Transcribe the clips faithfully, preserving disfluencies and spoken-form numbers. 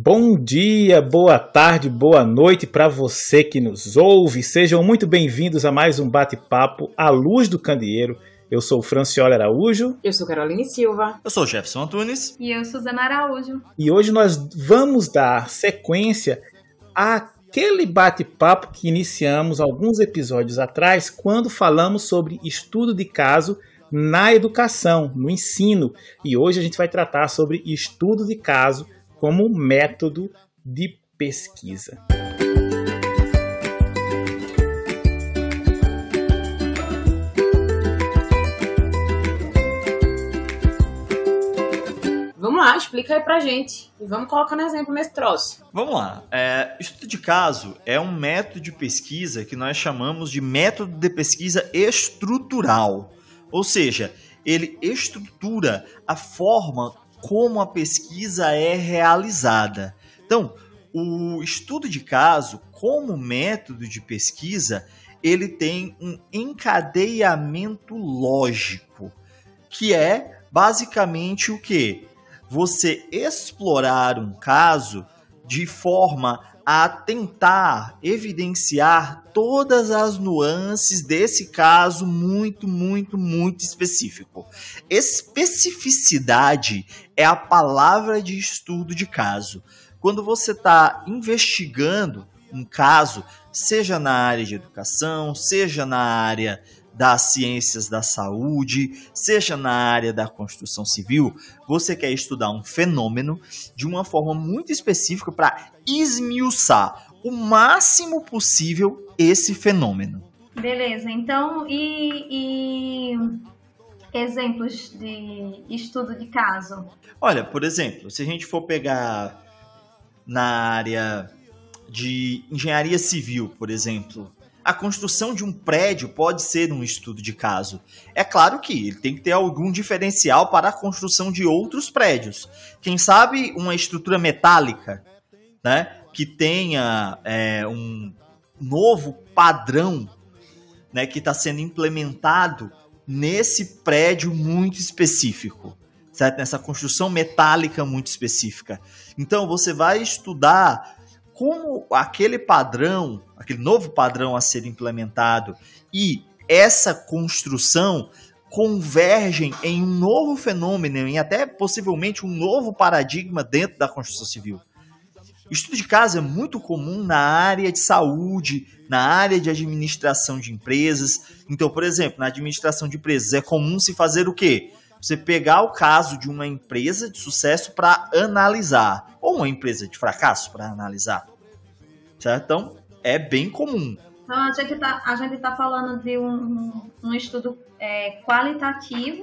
Bom dia, boa tarde, boa noite para você que nos ouve. Sejam muito bem-vindos a mais um bate-papo à luz do candeeiro. Eu sou o Francioli Araújo. Eu sou Caroline Silva. Eu sou o Jefferson Antunes. E eu, Suzana Araújo. E hoje nós vamos dar sequência àquele bate-papo que iniciamos alguns episódios atrás, quando falamos sobre estudo de caso na educação, no ensino. E hoje a gente vai tratar sobre estudo de caso como método de pesquisa. Vamos lá, explica aí pra gente. E vamos colocando exemplo nesse troço. Vamos lá. É, estudo de caso é um método de pesquisa que nós chamamos de método de pesquisa estrutural. Ou seja, ele estrutura a forma como a pesquisa é realizada. Então, o estudo de caso, como método de pesquisa, ele tem um encadeamento lógico, que é basicamente o quê? Você explorar um caso de forma a tentar evidenciar todas as nuances desse caso muito, muito, muito específico. Especificidade é a palavra de estudo de caso. Quando você está investigando um caso, seja na área de educação, seja na área das ciências da saúde, seja na área da construção civil, você quer estudar um fenômeno de uma forma muito específica para esmiuçar o máximo possível esse fenômeno. Beleza, então, e, e exemplos de estudo de caso? Olha, por exemplo, se a gente for pegar na área de engenharia civil, por exemplo, a construção de um prédio pode ser um estudo de caso. É claro que ele tem que ter algum diferencial para a construção de outros prédios. Quem sabe uma estrutura metálica, né, que tenha é, um novo padrão, né, que está sendo implementado nesse prédio muito específico, certo? Nessa construção metálica muito específica. Então você vai estudar como aquele padrão, aquele novo padrão a ser implementado e essa construção convergem em um novo fenômeno, em até possivelmente um novo paradigma dentro da construção civil. O estudo de caso é muito comum na área de saúde, na área de administração de empresas. Então, por exemplo, na administração de empresas é comum se fazer o quê? Você pegar o caso de uma empresa de sucesso para analisar, ou uma empresa de fracasso para analisar, certo? Então, é bem comum. Então, a gente está a gente tá falando de um, um estudo é, qualitativo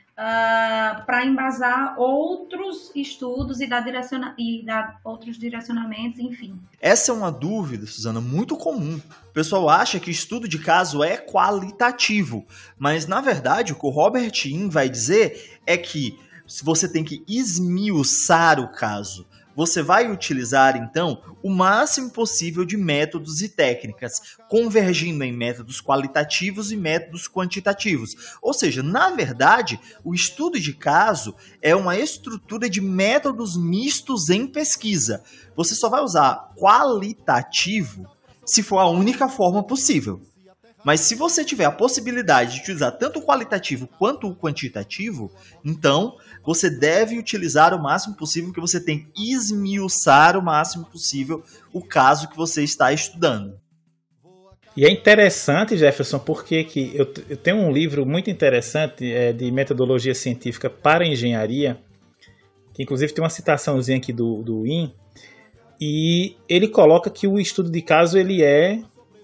uh, para embasar outros estudos e dar, direciona, e dar outros direcionamentos, enfim. Essa é uma dúvida, Suzana, muito comum. O pessoal acha que estudo de caso é qualitativo, mas, na verdade, o que o Robert Inn vai dizer é que você tem que esmiuçar o caso. Você vai utilizar, então, o máximo possível de métodos e técnicas, convergindo em métodos qualitativos e métodos quantitativos. Ou seja, na verdade, o estudo de caso é uma estrutura de métodos mistos em pesquisa. Você só vai usar qualitativo se for a única forma possível. Mas se você tiver a possibilidade de utilizar tanto o qualitativo quanto o quantitativo, então você deve utilizar o máximo possível, que você tem que esmiuçar o máximo possível o caso que você está estudando. E é interessante, Jefferson, porque que eu, eu tenho um livro muito interessante é, de metodologia científica para engenharia, que inclusive tem uma citaçãozinha aqui do, do Inn, e ele coloca que o estudo de caso ele é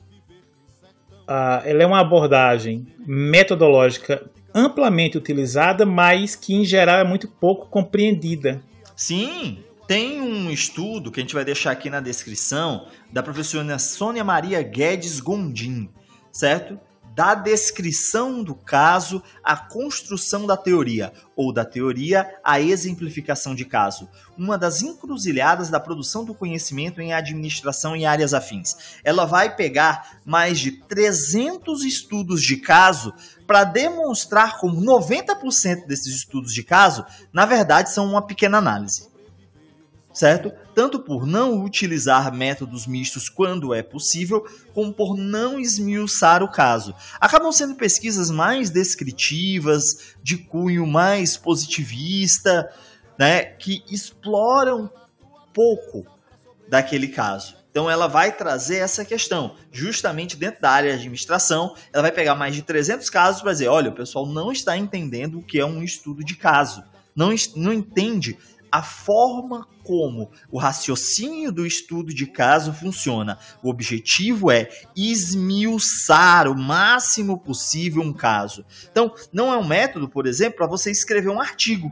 Uh, ela é uma abordagem metodológica amplamente utilizada, mas que em geral é muito pouco compreendida. Sim, tem um estudo que a gente vai deixar aqui na descrição da professora Sônia Maria Guedes Gondim, certo? Da descrição do caso à construção da teoria, ou da teoria à exemplificação de caso. Uma das encruzilhadas da produção do conhecimento em administração e áreas afins. Ela vai pegar mais de trezentos estudos de caso para demonstrar como noventa por cento desses estudos de caso, na verdade, são uma pequena análise. certo? Tanto por não utilizar métodos mistos quando é possível, como por não esmiuçar o caso. Acabam sendo pesquisas mais descritivas, de cunho mais positivista, né, que exploram pouco daquele caso. Então ela vai trazer essa questão, justamente dentro da área de administração, ela vai pegar mais de trezentos casos para dizer, olha, o pessoal não está entendendo o que é um estudo de caso, não, não entende a forma como o raciocínio do estudo de caso funciona. O objetivo é esmiuçar o máximo possível um caso. Então, não é um método, por exemplo, para você escrever um artigo.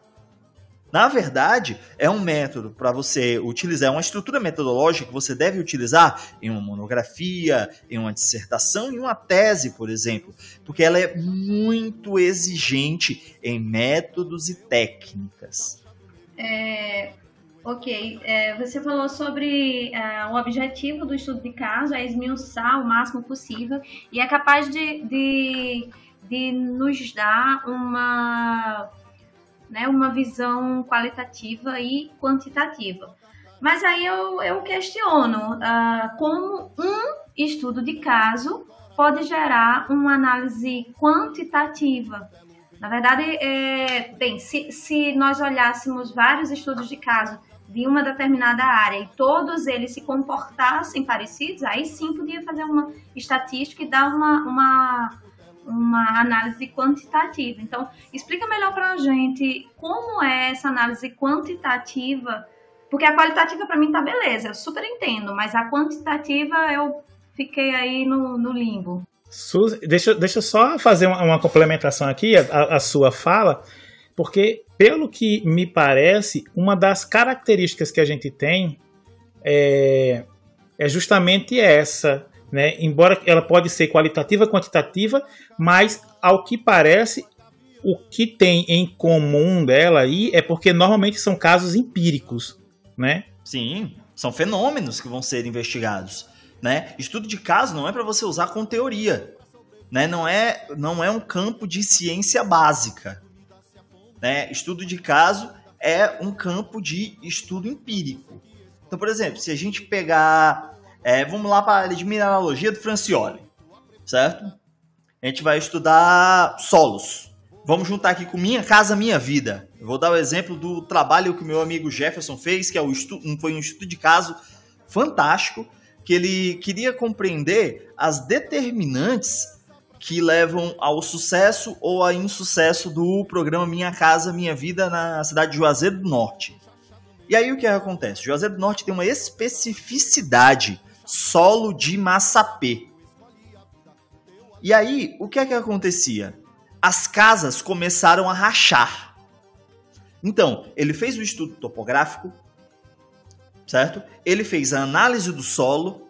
Na verdade, é um método para você utilizar, é uma estrutura metodológica que você deve utilizar em uma monografia, em uma dissertação, em uma tese, por exemplo, porque ela é muito exigente em métodos e técnicas. É, ok, é, você falou sobre é, o objetivo do estudo de caso é esmiuçar o máximo possível e é capaz de, de, de nos dar uma... Né, uma visão qualitativa e quantitativa. Mas aí eu, eu questiono uh, como um estudo de caso pode gerar uma análise quantitativa. Na verdade, é, bem, se, se nós olhássemos vários estudos de caso de uma determinada área e todos eles se comportassem parecidos, aí sim podia fazer uma estatística e dar uma... uma uma análise quantitativa. Então, explica melhor para a gente como é essa análise quantitativa, porque a qualitativa para mim tá beleza, eu super entendo, mas a quantitativa eu fiquei aí no, no limbo. Suzy, deixa, deixa eu só fazer uma, uma complementação aqui à, à sua fala, porque pelo que me parece, uma das características que a gente tem é, é justamente essa, né? Embora ela pode ser qualitativa, quantitativa, mas ao que parece, o que tem em comum dela aí é porque normalmente são casos empíricos, né? Sim, são fenômenos que vão ser investigados, né? Estudo de caso não é para você usar com teoria, né? Não é, não é um campo de ciência básica, né? Estudo de caso é um campo de estudo empírico. Então, por exemplo, se a gente pegar... É, vamos lá para a área de mineralogia do Francioli, certo? A gente vai estudar solos. Vamos juntar aqui com Minha Casa Minha Vida. Eu vou dar o exemplo do trabalho que o meu amigo Jefferson fez, que é o estudo, foi um estudo de caso fantástico, que ele queria compreender as determinantes que levam ao sucesso ou ao insucesso do programa Minha Casa Minha Vida na cidade de Juazeiro do Norte. E aí o que acontece? Juazeiro do Norte tem uma especificidade, solo de massapê. E aí, o que é que acontecia? As casas começaram a rachar. Então, ele fez o estudo topográfico, certo? Ele fez a análise do solo.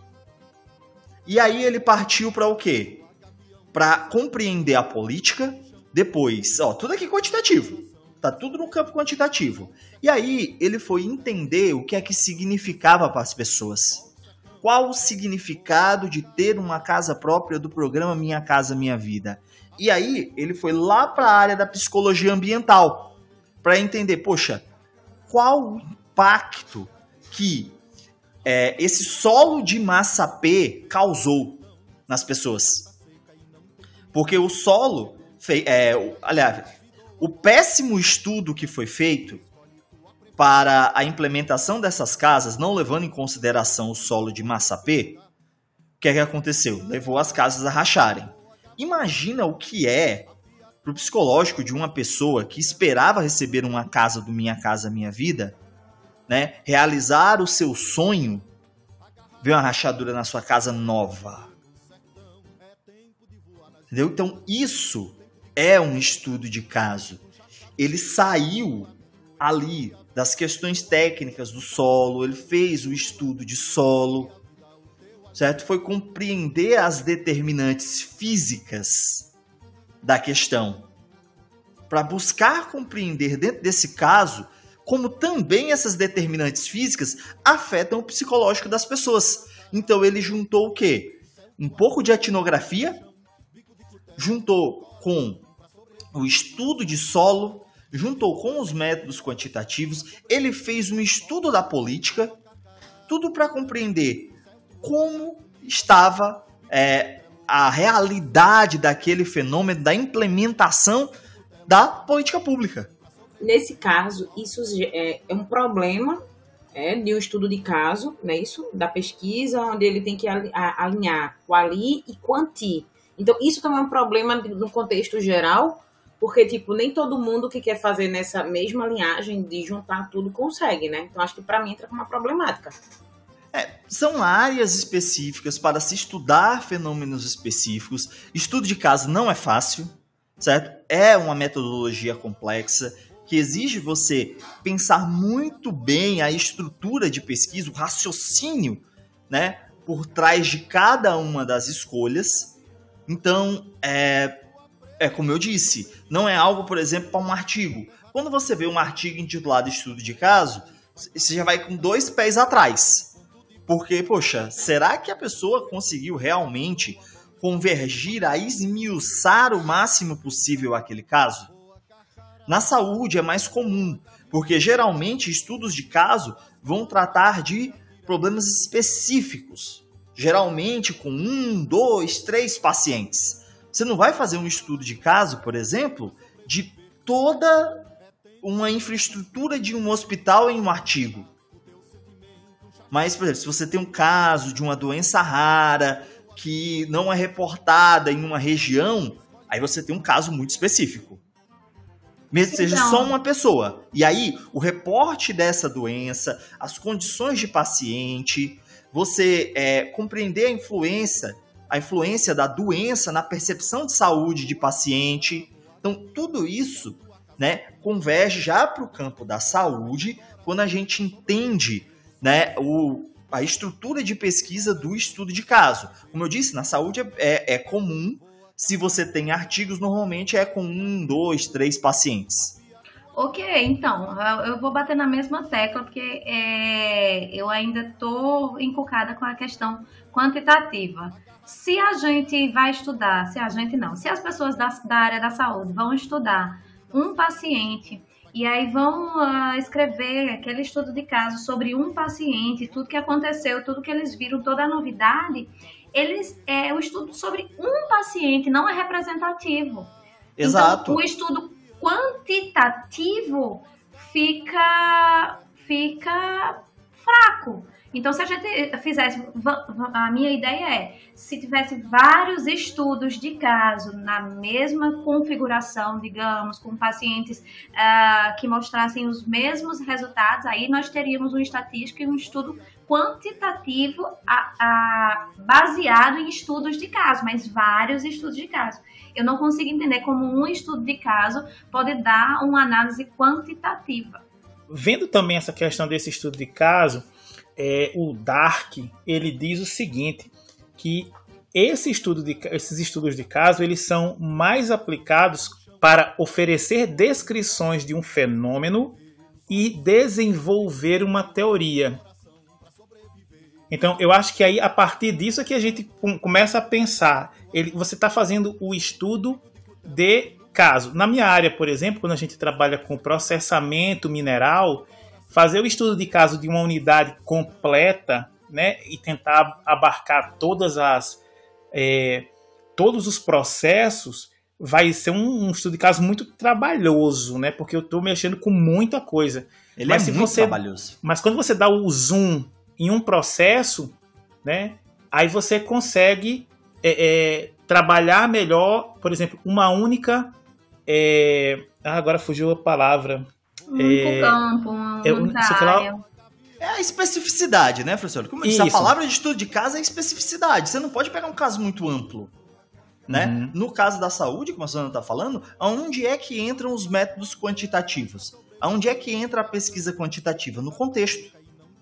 E aí ele partiu para o quê? Para compreender a política. Depois, ó, tudo aqui quantitativo. Tá tudo no campo quantitativo. E aí ele foi entender o que é que significava para as pessoas. Qual o significado de ter uma casa própria do programa Minha Casa Minha Vida? E aí ele foi lá para a área da psicologia ambiental para entender, poxa, qual o impacto que é, esse solo de massapê causou nas pessoas? Porque o solo, fei, é, aliás, o péssimo estudo que foi feito para a implementação dessas casas, não levando em consideração o solo de massapê, o que é que aconteceu? Levou as casas a racharem. Imagina o que é para o psicológico de uma pessoa que esperava receber uma casa do Minha Casa Minha Vida, né? Realizar o seu sonho, ver uma rachadura na sua casa nova. Entendeu? Então isso é um estudo de caso. Ele saiu ali das questões técnicas do solo, ele fez o estudo de solo, certo? Foi compreender as determinantes físicas da questão, para buscar compreender dentro desse caso como também essas determinantes físicas afetam o psicológico das pessoas. Então ele juntou o quê? Um pouco de etnografia, juntou com o estudo de solo, juntou com os métodos quantitativos, ele fez um estudo da política, tudo para compreender como estava é, a realidade daquele fenômeno, da implementação da política pública. Nesse caso, isso é, é um problema é, de um estudo de caso, não é isso? Da pesquisa, onde ele tem que alinhar quali e quanti. Então, isso também é um problema no contexto geral, porque, tipo, nem todo mundo que quer fazer nessa mesma linhagem de juntar tudo consegue, né? Então, acho que para mim entra como uma problemática. É, são áreas específicas para se estudar fenômenos específicos. Estudo de caso não é fácil, certo? É uma metodologia complexa que exige você pensar muito bem a estrutura de pesquisa, o raciocínio, né, por trás de cada uma das escolhas. Então, é, é como eu disse, não é algo, por exemplo, para um artigo. Quando você vê um artigo intitulado Estudo de Caso, você já vai com dois pés atrás. Porque, poxa, será que a pessoa conseguiu realmente convergir a esmiuçar o máximo possível aquele caso? Na saúde é mais comum, porque geralmente estudos de caso vão tratar de problemas específicos, geralmente com um, dois, três pacientes. Você não vai fazer um estudo de caso, por exemplo, de toda uma infraestrutura de um hospital em um artigo. Mas, por exemplo, se você tem um caso de uma doença rara que não é reportada em uma região, aí você tem um caso muito específico. Mesmo que seja Então, só uma pessoa. E aí, o reporte dessa doença, as condições de paciente, você é, compreender a influência, a influência da doença na percepção de saúde de paciente. Então, tudo isso, né, converge já para o campo da saúde quando a gente entende, né, o, a estrutura de pesquisa do estudo de caso. Como eu disse, na saúde é, é comum. Se você tem artigos, normalmente é com um, dois, três pacientes. Ok, então, eu vou bater na mesma tecla, porque é, eu ainda estou encucada com a questão quantitativa. Se a gente vai estudar, se a gente não, se as pessoas da, da área da saúde vão estudar um paciente e aí vão uh, escrever aquele estudo de caso sobre um paciente, tudo que aconteceu, tudo que eles viram, toda a novidade, eles, é, o estudo sobre um paciente não é representativo. Exato. Então, o estudo quantitativo fica, fica fraco. Então, se a gente fizesse, a minha ideia é, se tivesse vários estudos de caso na mesma configuração, digamos, com pacientes uh, que mostrassem os mesmos resultados, aí nós teríamos uma estatística e um estudo quantitativo a, a, baseado em estudos de caso, mas vários estudos de caso. Eu não consigo entender como um estudo de caso pode dar uma análise quantitativa. Vendo também essa questão desse estudo de caso, É, o Dark, ele diz o seguinte, que esse estudo de, esses estudos de caso eles são mais aplicados para oferecer descrições de um fenômeno e desenvolver uma teoria. Então, eu acho que aí, a partir disso é que a gente começa a pensar. Ele, você está fazendo o estudo de caso. Na minha área, por exemplo, quando a gente trabalha com processamento mineral, fazer o estudo de caso de uma unidade completa, né, e tentar abarcar todas as, é, todos os processos, vai ser um, um estudo de caso muito trabalhoso, né, porque eu estou mexendo com muita coisa. Ele mas é se muito você, trabalhoso. Mas quando você dá o zoom em um processo, né, aí você consegue é, é, trabalhar melhor, por exemplo, uma única... É, ah, agora fugiu a palavra... Um único é, campo, uma é, única área. É a especificidade, né, professor? Como eu disse, Isso. a palavra de estudo de caso é especificidade. Você não pode pegar um caso muito amplo. Né? Uhum. No caso da saúde, como a Suzana está falando, aonde é que entram os métodos quantitativos? Aonde é que entra a pesquisa quantitativa? No contexto.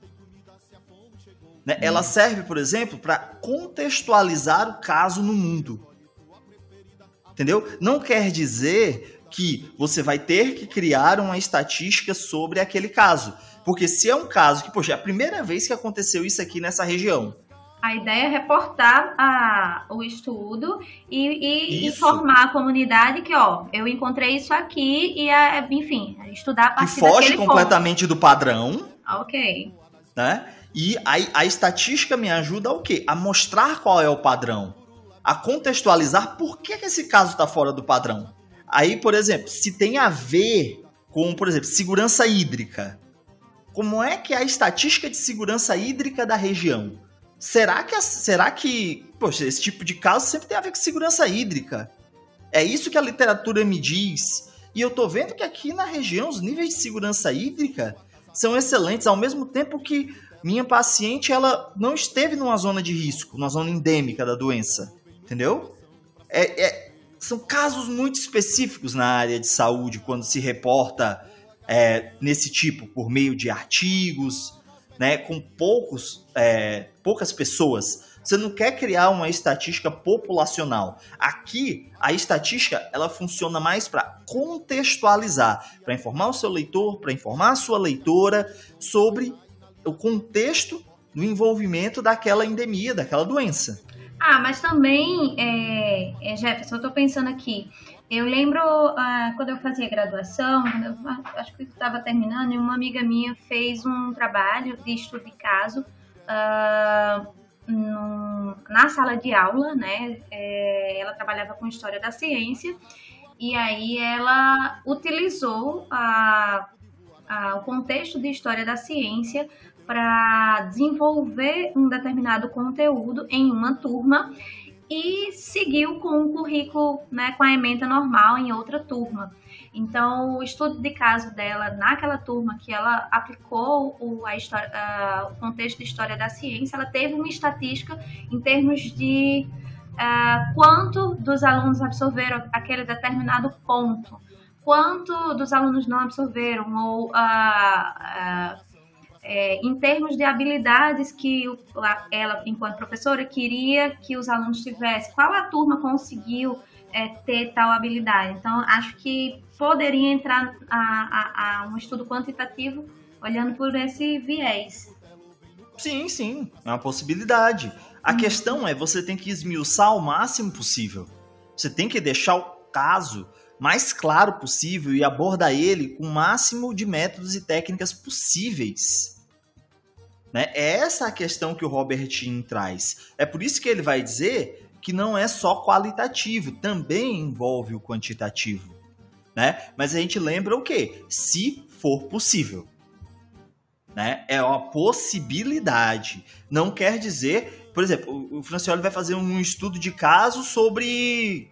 Né? Uhum. Ela serve, por exemplo, para contextualizar o caso no mundo. Entendeu? Não quer dizer que você vai ter que criar uma estatística sobre aquele caso. Porque se é um caso que, poxa, é a primeira vez que aconteceu isso aqui nessa região, A ideia é reportar a, o estudo e, e Isso. informar a comunidade que, ó, eu encontrei isso aqui e, a, enfim, estudar a Que partir foge daquele completamente do padrão, ponto. Ok. né? E a, a estatística me ajuda o quê? A mostrar qual é o padrão. A contextualizar por que, que esse caso está fora do padrão. Aí, por exemplo, se tem a ver com, por exemplo, segurança hídrica. Como é que é a estatística de segurança hídrica da região? Será que, será que poxa, esse tipo de caso sempre tem a ver com segurança hídrica? É isso que a literatura me diz. E eu tô vendo que aqui na região os níveis de segurança hídrica são excelentes, ao mesmo tempo que minha paciente ela não esteve numa zona de risco, numa zona endêmica da doença. Entendeu? É, é, são casos muito específicos na área de saúde, quando se reporta é, nesse tipo, por meio de artigos, né, com poucos, é, poucas pessoas. Você não quer criar uma estatística populacional. Aqui, a estatística ela funciona mais para contextualizar, para informar o seu leitor, para informar a sua leitora sobre o contexto do envolvimento daquela endemia, daquela doença. Ah, mas também, é, é, Jefferson, eu estou pensando aqui, eu lembro ah, quando eu fazia graduação, quando eu, acho que eu estava terminando, e uma amiga minha fez um trabalho de estudo de caso ah, no, na sala de aula, né? É, ela trabalhava com história da ciência, e aí ela utilizou a, a, o contexto de história da ciência para desenvolver um determinado conteúdo em uma turma e seguiu com o currículo, né, com a ementa normal em outra turma. Então, o estudo de caso dela naquela turma que ela aplicou o, a história, a, o contexto de história da ciência, ela teve uma estatística em termos de uh, quanto dos alunos absorveram aquele determinado ponto, quanto dos alunos não absorveram, ou uh, uh, É, em termos de habilidades que ela, enquanto professora, queria que os alunos tivessem, qual a turma conseguiu é, ter tal habilidade. Então, acho que poderia entrar a, a, a um estudo quantitativo olhando por esse viés. Sim, sim, é uma possibilidade. A hum. questão é, você tem que esmiuçar o máximo possível. Você tem que deixar o caso mais claro possível e abordar ele com o máximo de métodos e técnicas possíveis. Né? É essa a questão que o Robert Inn traz. É por isso que ele vai dizer que não é só qualitativo, também envolve o quantitativo. Né? Mas a gente lembra o quê? Se for possível. Né? É uma possibilidade. Não quer dizer... Por exemplo, o Francioli vai fazer um estudo de caso sobre...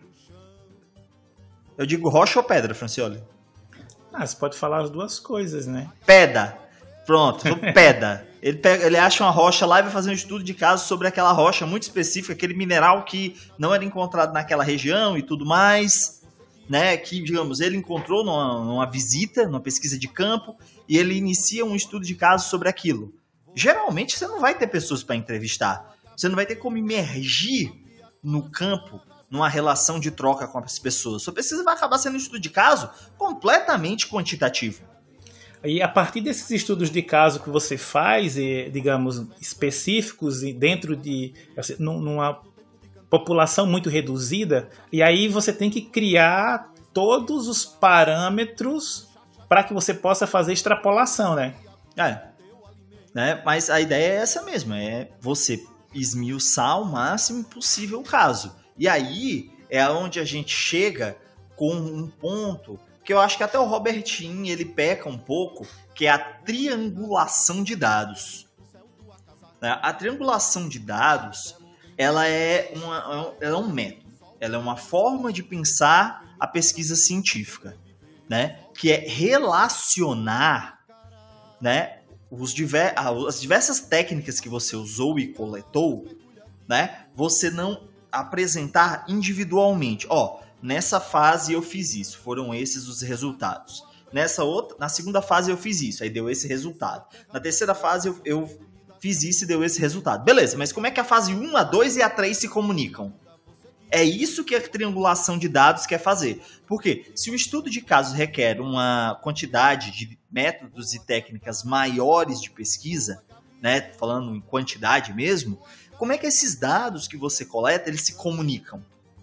Eu digo rocha ou pedra, Francioli? Ah, você pode falar as duas coisas, né? Pedra. Pronto, pedra. Ele, pega, ele acha uma rocha lá e vai fazer um estudo de caso sobre aquela rocha muito específica, aquele mineral que não era encontrado naquela região e tudo mais, né? Que, digamos, ele encontrou numa, numa visita, numa pesquisa de campo, e ele inicia um estudo de caso sobre aquilo. Geralmente você não vai ter pessoas para entrevistar. Você não vai ter como imergir no campo, numa relação de troca com as pessoas. Sua pesquisa vai acabar sendo um estudo de caso completamente quantitativo. E a partir desses estudos de caso que você faz, digamos, específicos dentro de numa população muito reduzida, e aí você tem que criar todos os parâmetros para que você possa fazer extrapolação, né? É. Né? Mas a ideia é essa mesmo, é você esmiuçar o máximo possível o caso. E aí é onde a gente chega com um ponto que eu acho que até o Robert Inn, ele peca um pouco, que é a triangulação de dados. A triangulação de dados, ela é, uma, ela é um método, ela é uma forma de pensar a pesquisa científica, né? Que é relacionar, né, os diver, as diversas técnicas que você usou e coletou, né? Você não apresentar individualmente. Ó, nessa fase eu fiz isso, foram esses os resultados. Nessa outra, na segunda fase eu fiz isso, aí deu esse resultado. Na terceira fase eu, eu fiz isso e deu esse resultado. Beleza, mas como é que a fase um, a dois e a três se comunicam? É isso que a triangulação de dados quer fazer. Porque se o estudo de casos requer uma quantidade de métodos e técnicas maiores de pesquisa, né, falando em quantidade mesmo, como é que esses dados que você coleta, eles se comunicam?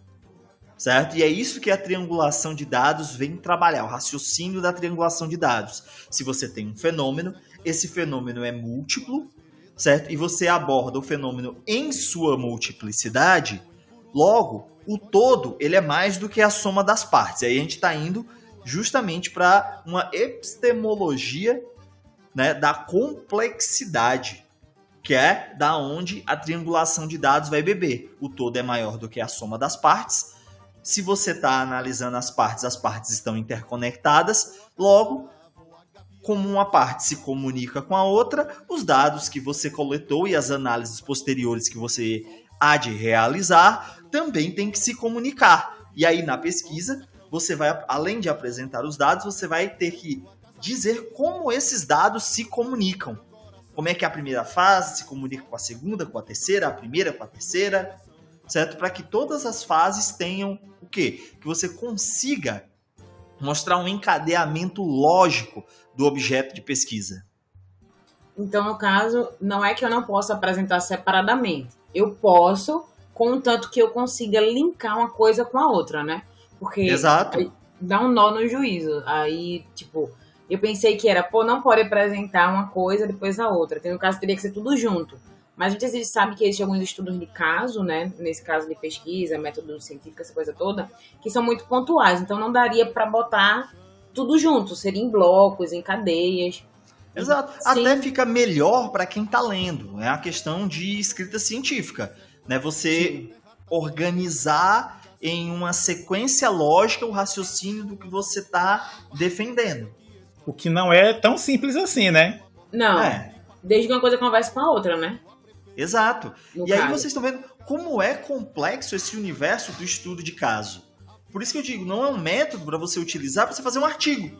Certo? E é isso que a triangulação de dados vem trabalhar, o raciocínio da triangulação de dados. Se você tem um fenômeno, esse fenômeno é múltiplo, certo? E você aborda o fenômeno em sua multiplicidade, logo, o todo ele é mais do que a soma das partes. Aí a gente está indo justamente para uma epistemologia, né, da complexidade, que é da onde a triangulação de dados vai beber. O todo é maior do que a soma das partes. Se você está analisando as partes, as partes estão interconectadas, logo, como uma parte se comunica com a outra, os dados que você coletou e as análises posteriores que você há de realizar também têm que se comunicar. E aí, na pesquisa, você vai, além de apresentar os dados, você vai ter que dizer como esses dados se comunicam. Como é que a primeira fase se comunica com a segunda, com a terceira, a primeira com a terceira, certo? Para que todas as fases tenham o quê? Que você consiga mostrar um encadeamento lógico do objeto de pesquisa. Então, no caso, não é que eu não possa apresentar separadamente. Eu posso, contanto que eu consiga linkar uma coisa com a outra, né? Porque Exato. Dá um nó no juízo. Aí, tipo, eu pensei que era, pô, não pode apresentar uma coisa depois a outra. Então, no caso, teria que ser tudo junto. Mas a gente sabe que existem alguns estudos de caso, né? Nesse caso de pesquisa, método científico, essa coisa toda, que são muito pontuais. Então, não daria para botar tudo junto. Seria em blocos, em cadeias. Exato. Sim. Até fica melhor para quem está lendo. É a questão de escrita científica, né? Você Sim. organizar em uma sequência lógica o raciocínio do que você está defendendo. O que não é tão simples assim, né? Não. É. Desde que uma coisa converse com a outra, né? Exato. No e aí caso. vocês estão vendo como é complexo esse universo do estudo de caso. Por isso que eu digo, não é um método para você utilizar para você fazer um artigo.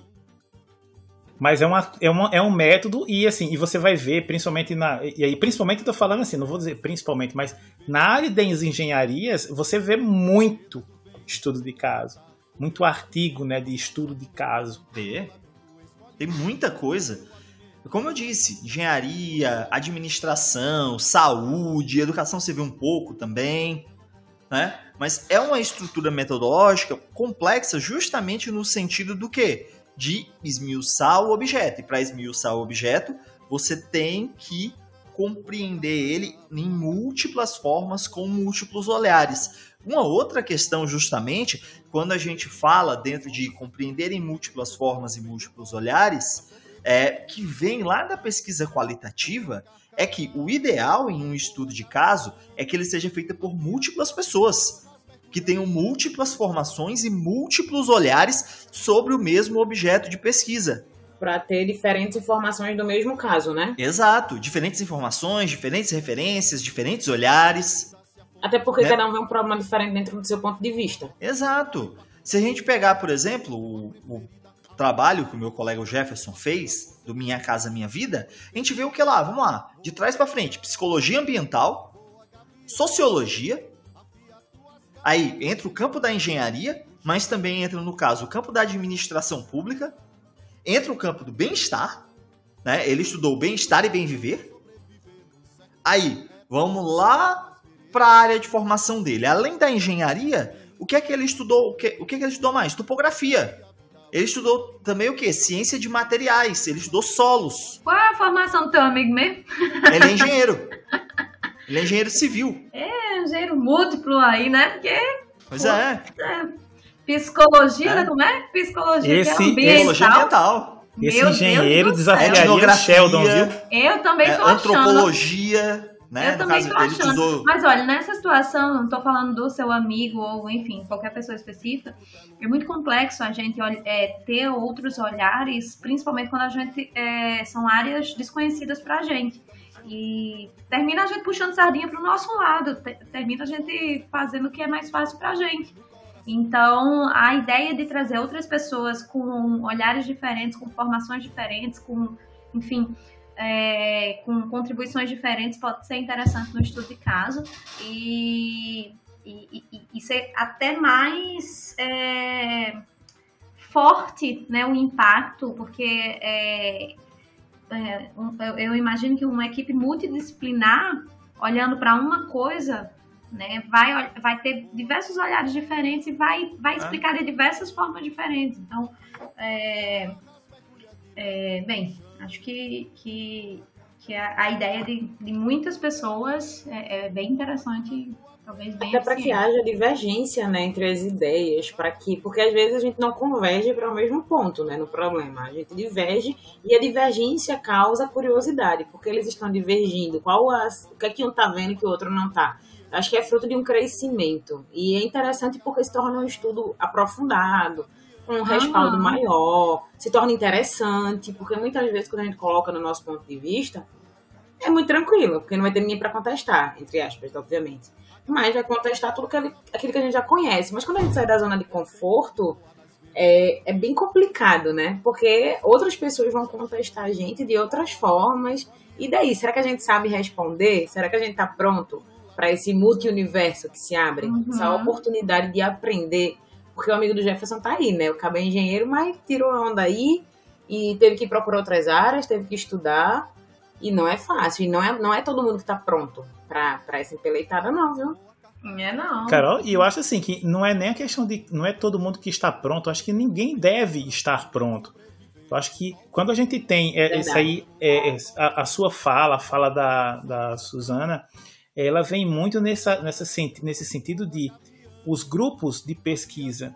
Mas é, uma, é, uma, é um método e assim, e você vai ver, principalmente na. E aí, principalmente eu tô falando assim, não vou dizer principalmente, mas na área das engenharias, você vê muito estudo de caso. Muito artigo, né, de estudo de caso. Vê. Tem muita coisa. Como eu disse, engenharia, administração, saúde, educação você vê um pouco também, né? Mas é uma estrutura metodológica complexa justamente no sentido do quê? De esmiuçar o objeto. E para esmiuçar o objeto, você tem que compreender ele em múltiplas formas, com múltiplos olhares. Uma outra questão, justamente, quando a gente fala dentro de compreender em múltiplas formas e múltiplos olhares, é, que vem lá da pesquisa qualitativa, é que o ideal em um estudo de caso é que ele seja feito por múltiplas pessoas, que tenham múltiplas formações e múltiplos olhares sobre o mesmo objeto de pesquisa. Para ter diferentes informações do mesmo caso, né? Exato. Diferentes informações, diferentes referências, diferentes olhares. Até porque né? cada um vê um problema diferente dentro do seu ponto de vista. Exato. Se a gente pegar, por exemplo, o, o trabalho que o meu colega o Jefferson fez, do Minha Casa Minha Vida, a gente vê o que lá? Vamos lá. De trás para frente. Psicologia ambiental, sociologia. Aí entra o campo da engenharia, mas também entra, no caso, o campo da administração pública. Entra o campo do bem-estar, né? Ele estudou bem-estar e bem-viver. Aí, vamos lá para a área de formação dele. Além da engenharia, o que é que ele estudou? O que, o que é que ele estudou mais? Topografia. Ele estudou também o quê? Ciência de materiais. Ele estudou solos. Qual é a formação do teu amigo mesmo? Ele é engenheiro. Ele é engenheiro civil. É, engenheiro múltiplo aí, né? Porque... Pois é. é. Psicologia, é. né? Como é? Psicologia Esse, que é ambiental. Psicologia ambiental. Esse Meu engenheiro Deus do céu. desafiaria o Sheldon, viu? Eu também É, tô achando. antropologia, né? Eu No também caso, tô ele achando. usou... Mas olha, nessa situação, não tô falando do seu amigo ou, enfim, qualquer pessoa específica, é muito complexo a gente é, ter outros olhares, principalmente quando a gente é, são áreas desconhecidas pra gente. E termina a gente puxando sardinha pro nosso lado, termina a gente fazendo o que é mais fácil pra gente. Então, a ideia de trazer outras pessoas com olhares diferentes, com formações diferentes, com, enfim, é, com contribuições diferentes pode ser interessante no estudo de caso e, e, e, e ser até mais é, forte, né, o impacto, porque é, é, um, eu imagino que uma equipe multidisciplinar olhando para uma coisa, né, vai, vai ter diversos olhares diferentes e vai, vai explicar de diversas formas diferentes. Então, é, é, bem, acho que, que, que a, a ideia de, de muitas pessoas é, é bem interessante. Talvez bem até para que haja divergência, né, entre as ideias, para que, porque às vezes a gente não converge para o mesmo ponto, né, no problema. A gente diverge e a divergência causa curiosidade, porque eles estão divergindo. Qual as, o que é que um está vendo que o outro não está? Acho que é fruto de um crescimento e é interessante porque se torna um estudo aprofundado, com um respaldo uhum. maior, se torna interessante, porque muitas vezes quando a gente coloca no nosso ponto de vista é muito tranquilo, porque não vai ter ninguém para contestar, entre aspas, obviamente. Mas vai contestar tudo que ele, aquilo que a gente já conhece. Mas quando a gente sai da zona de conforto, é, é bem complicado, né? Porque outras pessoas vão contestar a gente de outras formas. E daí, será que a gente sabe responder? Será que a gente tá pronto para esse multi-universo que se abre? Uhum. Essa oportunidade de aprender. Porque o amigo do Jefferson tá aí, né? O cabo é engenheiro, mas tirou a onda aí e teve que procurar outras áreas, teve que estudar. E não é fácil, e não é, não é todo mundo que tá pronto pra, pra essa empeleitada, não, viu? Não é não. Carol, e eu acho assim, que não é nem a questão de... Não é todo mundo que está pronto, eu acho que ninguém deve estar pronto. Eu acho que quando a gente tem é, isso aí, é, a, a sua fala, a fala da, da Suzana, ela vem muito nessa, nessa, nesse sentido de os grupos de pesquisa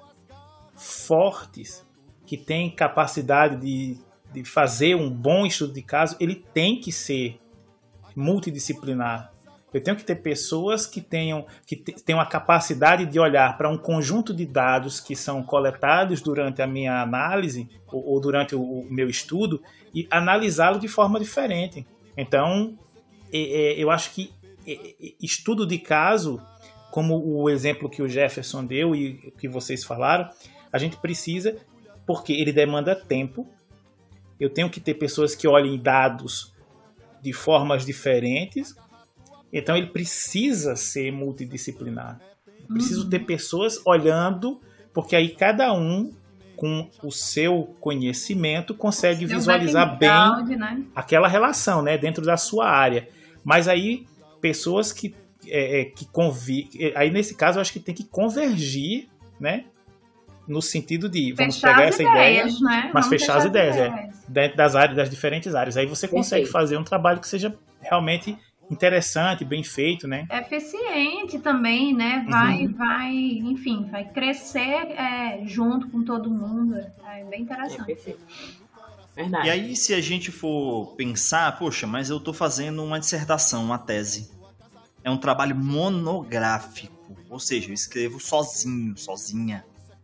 fortes, que têm capacidade de... de fazer um bom estudo de caso, ele tem que ser multidisciplinar. Eu tenho que ter pessoas que tenham, que tenham a capacidade de olhar para um conjunto de dados que são coletados durante a minha análise ou, ou durante o, o meu estudo e analisá-lo de forma diferente. Então, é, é, eu acho que é, estudo de caso, como o exemplo que o Jefferson deu e que vocês falaram, a gente precisa, porque ele demanda tempo. Eu tenho que ter pessoas que olhem dados de formas diferentes. Então, ele precisa ser multidisciplinar. Uhum. Preciso ter pessoas olhando, porque aí cada um, com o seu conhecimento, consegue Deu visualizar bem áudio, né? aquela relação, né, dentro da sua área. Mas aí, pessoas que, é, que convivem... Aí, nesse caso, eu acho que tem que convergir, né? No sentido de, vamos fechar pegar essa ideias, ideia, né? mas vamos fechar as ideias, ideias. É, dentro das áreas, das diferentes áreas. Aí você consegue Perfeito. fazer um trabalho que seja realmente interessante, bem feito, né? Eficiente também, né? Vai, uhum. vai, enfim, vai crescer é, junto com todo mundo. É bem interessante. É perfeito. Verdade. E aí, se a gente for pensar, poxa, mas eu tô fazendo uma dissertação, uma tese. É um trabalho monográfico. Ou seja, eu escrevo sozinho, sozinha.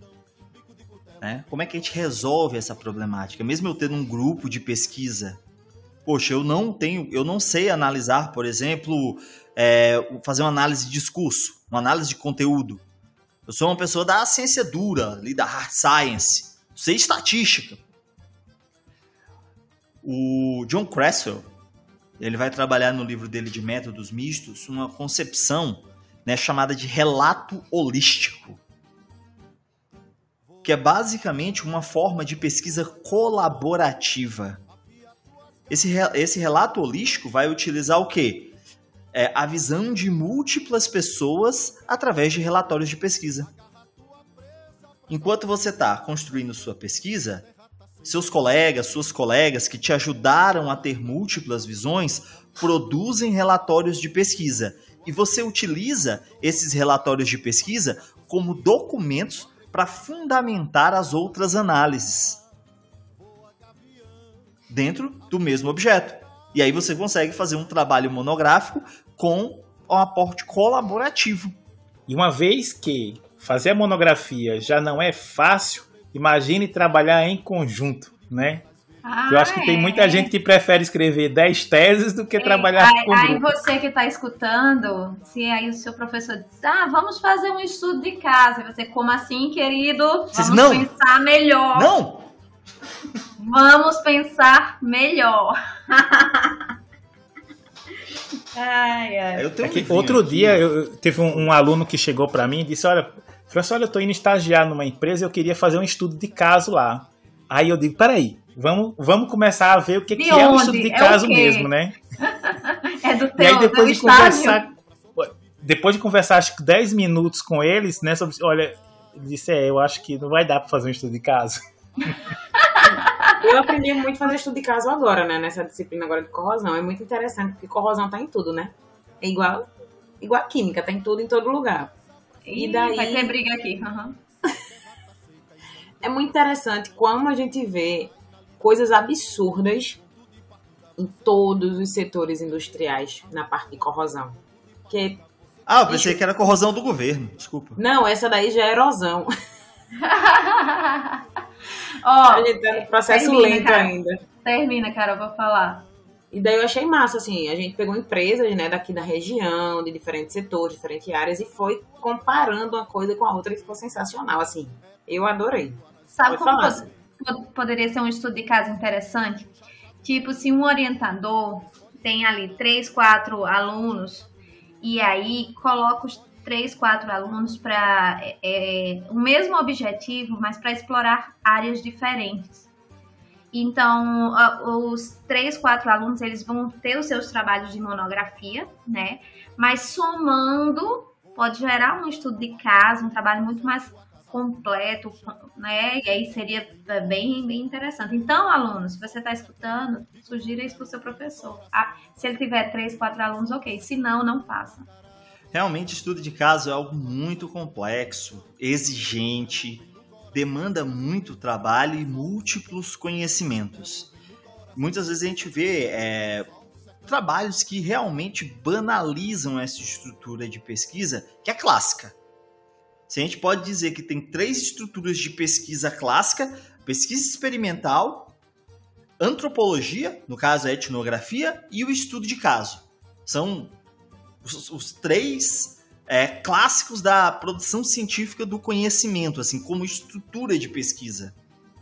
Né? Como é que a gente resolve essa problemática? Mesmo eu tendo um grupo de pesquisa, poxa, eu não tenho, eu não sei analisar, por exemplo, é, fazer uma análise de discurso, uma análise de conteúdo. Eu sou uma pessoa da ciência dura, ali da hard science, sei estatística. O John Creswell, ele vai trabalhar no livro dele de métodos mistos uma concepção, né, chamada de relato holístico, que é basicamente uma forma de pesquisa colaborativa. Esse, esse relato holístico vai utilizar o quê? É a visão de múltiplas pessoas através de relatórios de pesquisa. Enquanto você está construindo sua pesquisa, seus colegas, suas colegas que te ajudaram a ter múltiplas visões produzem relatórios de pesquisa. E você utiliza esses relatórios de pesquisa como documentos para fundamentar as outras análises dentro do mesmo objeto. E aí você consegue fazer um trabalho monográfico com um aporte colaborativo. E uma vez que fazer a monografia já não é fácil, imagine trabalhar em conjunto, né? Ah, eu acho que é. tem muita gente que prefere escrever dez teses do que é. trabalhar aí, com Aí grupo. você que está escutando, se aí o seu professor diz, ah, vamos fazer um estudo de caso. E você, como assim, querido? Vamos não. pensar melhor. Não! Vamos pensar melhor. ai, ai. Eu tenho Aqui, um outro aqui. dia, eu, teve um, um aluno que chegou para mim e disse, olha, professor, eu estou indo estagiar numa empresa e eu queria fazer um estudo de caso lá. Aí eu digo, peraí, vamos, vamos começar a ver o que, que é um estudo de é caso mesmo, né? É do E teu, aí depois teu de estágio? conversar, depois de conversar acho que dez minutos com eles, né, sobre, olha, ele disse, é, eu acho que não vai dar para fazer um estudo de caso. Eu aprendi muito a fazer estudo de caso agora, né, nessa disciplina agora de corrosão. É muito interessante, porque corrosão tá em tudo, né? É igual, igual a química, tá em tudo, em todo lugar. E E daí... vai ter briga aqui. Uhum. É muito interessante como a gente vê coisas absurdas em todos os setores industriais na parte de corrosão. Que... Ah, eu pensei que era corrosão do governo, desculpa. Não, essa daí já é erosão. Ó, A gente tá no processo termina, lento cara. ainda. Termina, Carol, vou falar. E daí eu achei massa, assim, a gente pegou empresas, né, daqui da região, de diferentes setores, diferentes áreas, e foi comparando uma coisa com a outra e ficou sensacional, assim. Eu adorei. Sabe Pode como falar, pod- pod- poderia ser um estudo de caso interessante? Tipo, se um orientador tem ali três, quatro alunos, e aí coloca os três, quatro alunos para é, o mesmo objetivo, mas para explorar áreas diferentes. Então, a- os três, quatro alunos, eles vão ter os seus trabalhos de monografia, né? Mas somando, pode gerar um estudo de caso, um trabalho muito mais completo, né? E aí seria bem, bem interessante. Então, alunos, se você está escutando, sugira isso para o seu professor. Ah, se ele tiver três, quatro alunos, ok. Se não, não faça. Realmente, estudo de caso é algo muito complexo, exigente, demanda muito trabalho e múltiplos conhecimentos. Muitas vezes a gente vê é, trabalhos que realmente banalizam essa estrutura de pesquisa, que é clássica. Se a gente pode dizer que tem três estruturas de pesquisa clássica: pesquisa experimental, antropologia, no caso a etnografia, e o estudo de caso. São os, os três é, clássicos da produção científica do conhecimento, assim, como estrutura de pesquisa.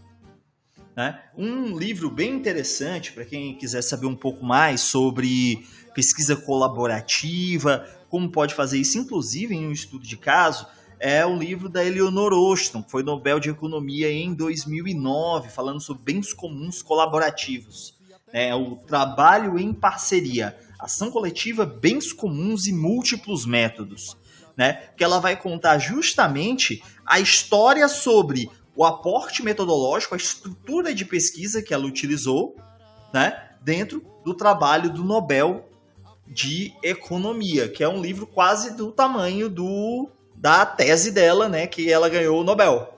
Né? Um livro bem interessante, para quem quiser saber um pouco mais sobre pesquisa colaborativa, como pode fazer isso, inclusive em um estudo de caso, é o livro da Eleanor Ostrom, que foi Nobel de Economia em dois mil e nove, falando sobre bens comuns colaborativos. É o trabalho em parceria, ação coletiva, bens comuns e múltiplos métodos. Né? Que ela vai contar justamente a história sobre o aporte metodológico, a estrutura de pesquisa que ela utilizou, né? Dentro do trabalho do Nobel de Economia, que é um livro quase do tamanho do... da tese dela, né, que ela ganhou o Nobel.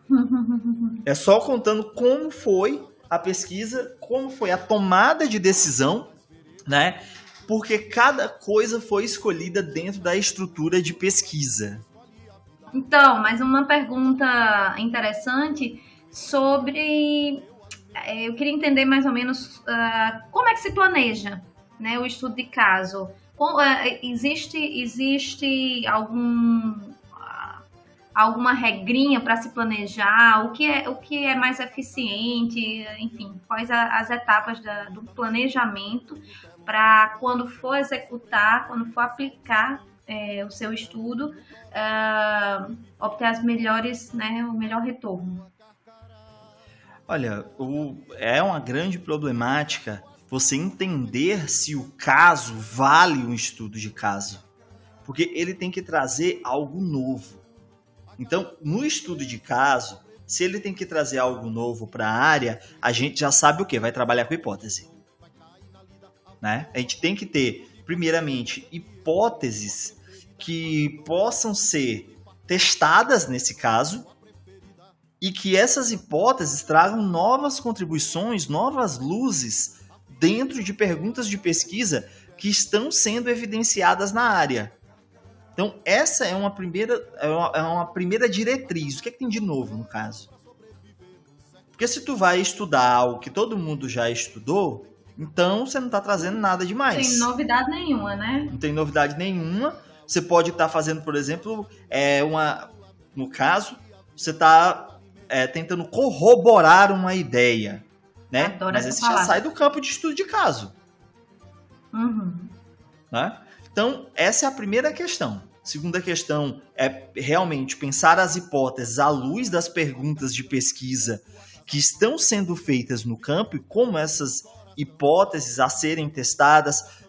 É só contando como foi a pesquisa, como foi a tomada de decisão, né, porque cada coisa foi escolhida dentro da estrutura de pesquisa. Então, mais uma pergunta interessante sobre... Eu queria entender mais ou menos uh, como é que se planeja, né, o estudo de caso. Como, uh, existe, existe algum... alguma regrinha para se planejar, o que é, o que é mais eficiente, enfim, quais a, as etapas da, do planejamento para quando for executar, quando for aplicar é, o seu estudo, uh, obter as melhores, né, o melhor retorno. Olha, o, é uma grande problemática você entender se o caso vale um estudo de caso, porque ele tem que trazer algo novo. Então, no estudo de caso, se ele tem que trazer algo novo para a área, a gente já sabe o que? Vai trabalhar com hipótese. Né? A gente tem que ter, primeiramente, hipóteses que possam ser testadas nesse caso e que essas hipóteses tragam novas contribuições, novas luzes dentro de perguntas de pesquisa que estão sendo evidenciadas na área. Então, essa é uma primeira, é uma, é uma primeira diretriz. O que é que tem de novo no caso? Porque se tu vai estudar algo que todo mundo já estudou, então você não está trazendo nada demais. Não tem novidade nenhuma, né? Não tem novidade nenhuma. Você pode estar tá fazendo, por exemplo, é uma, no caso, você está é, tentando corroborar uma ideia. Né? Adoro Mas essa esse já palavra. sai do campo de estudo de caso. Uhum. Né? Então, essa é a primeira questão. Segunda questão é realmente pensar as hipóteses à luz das perguntas de pesquisa que estão sendo feitas no campo e como essas hipóteses a serem testadas,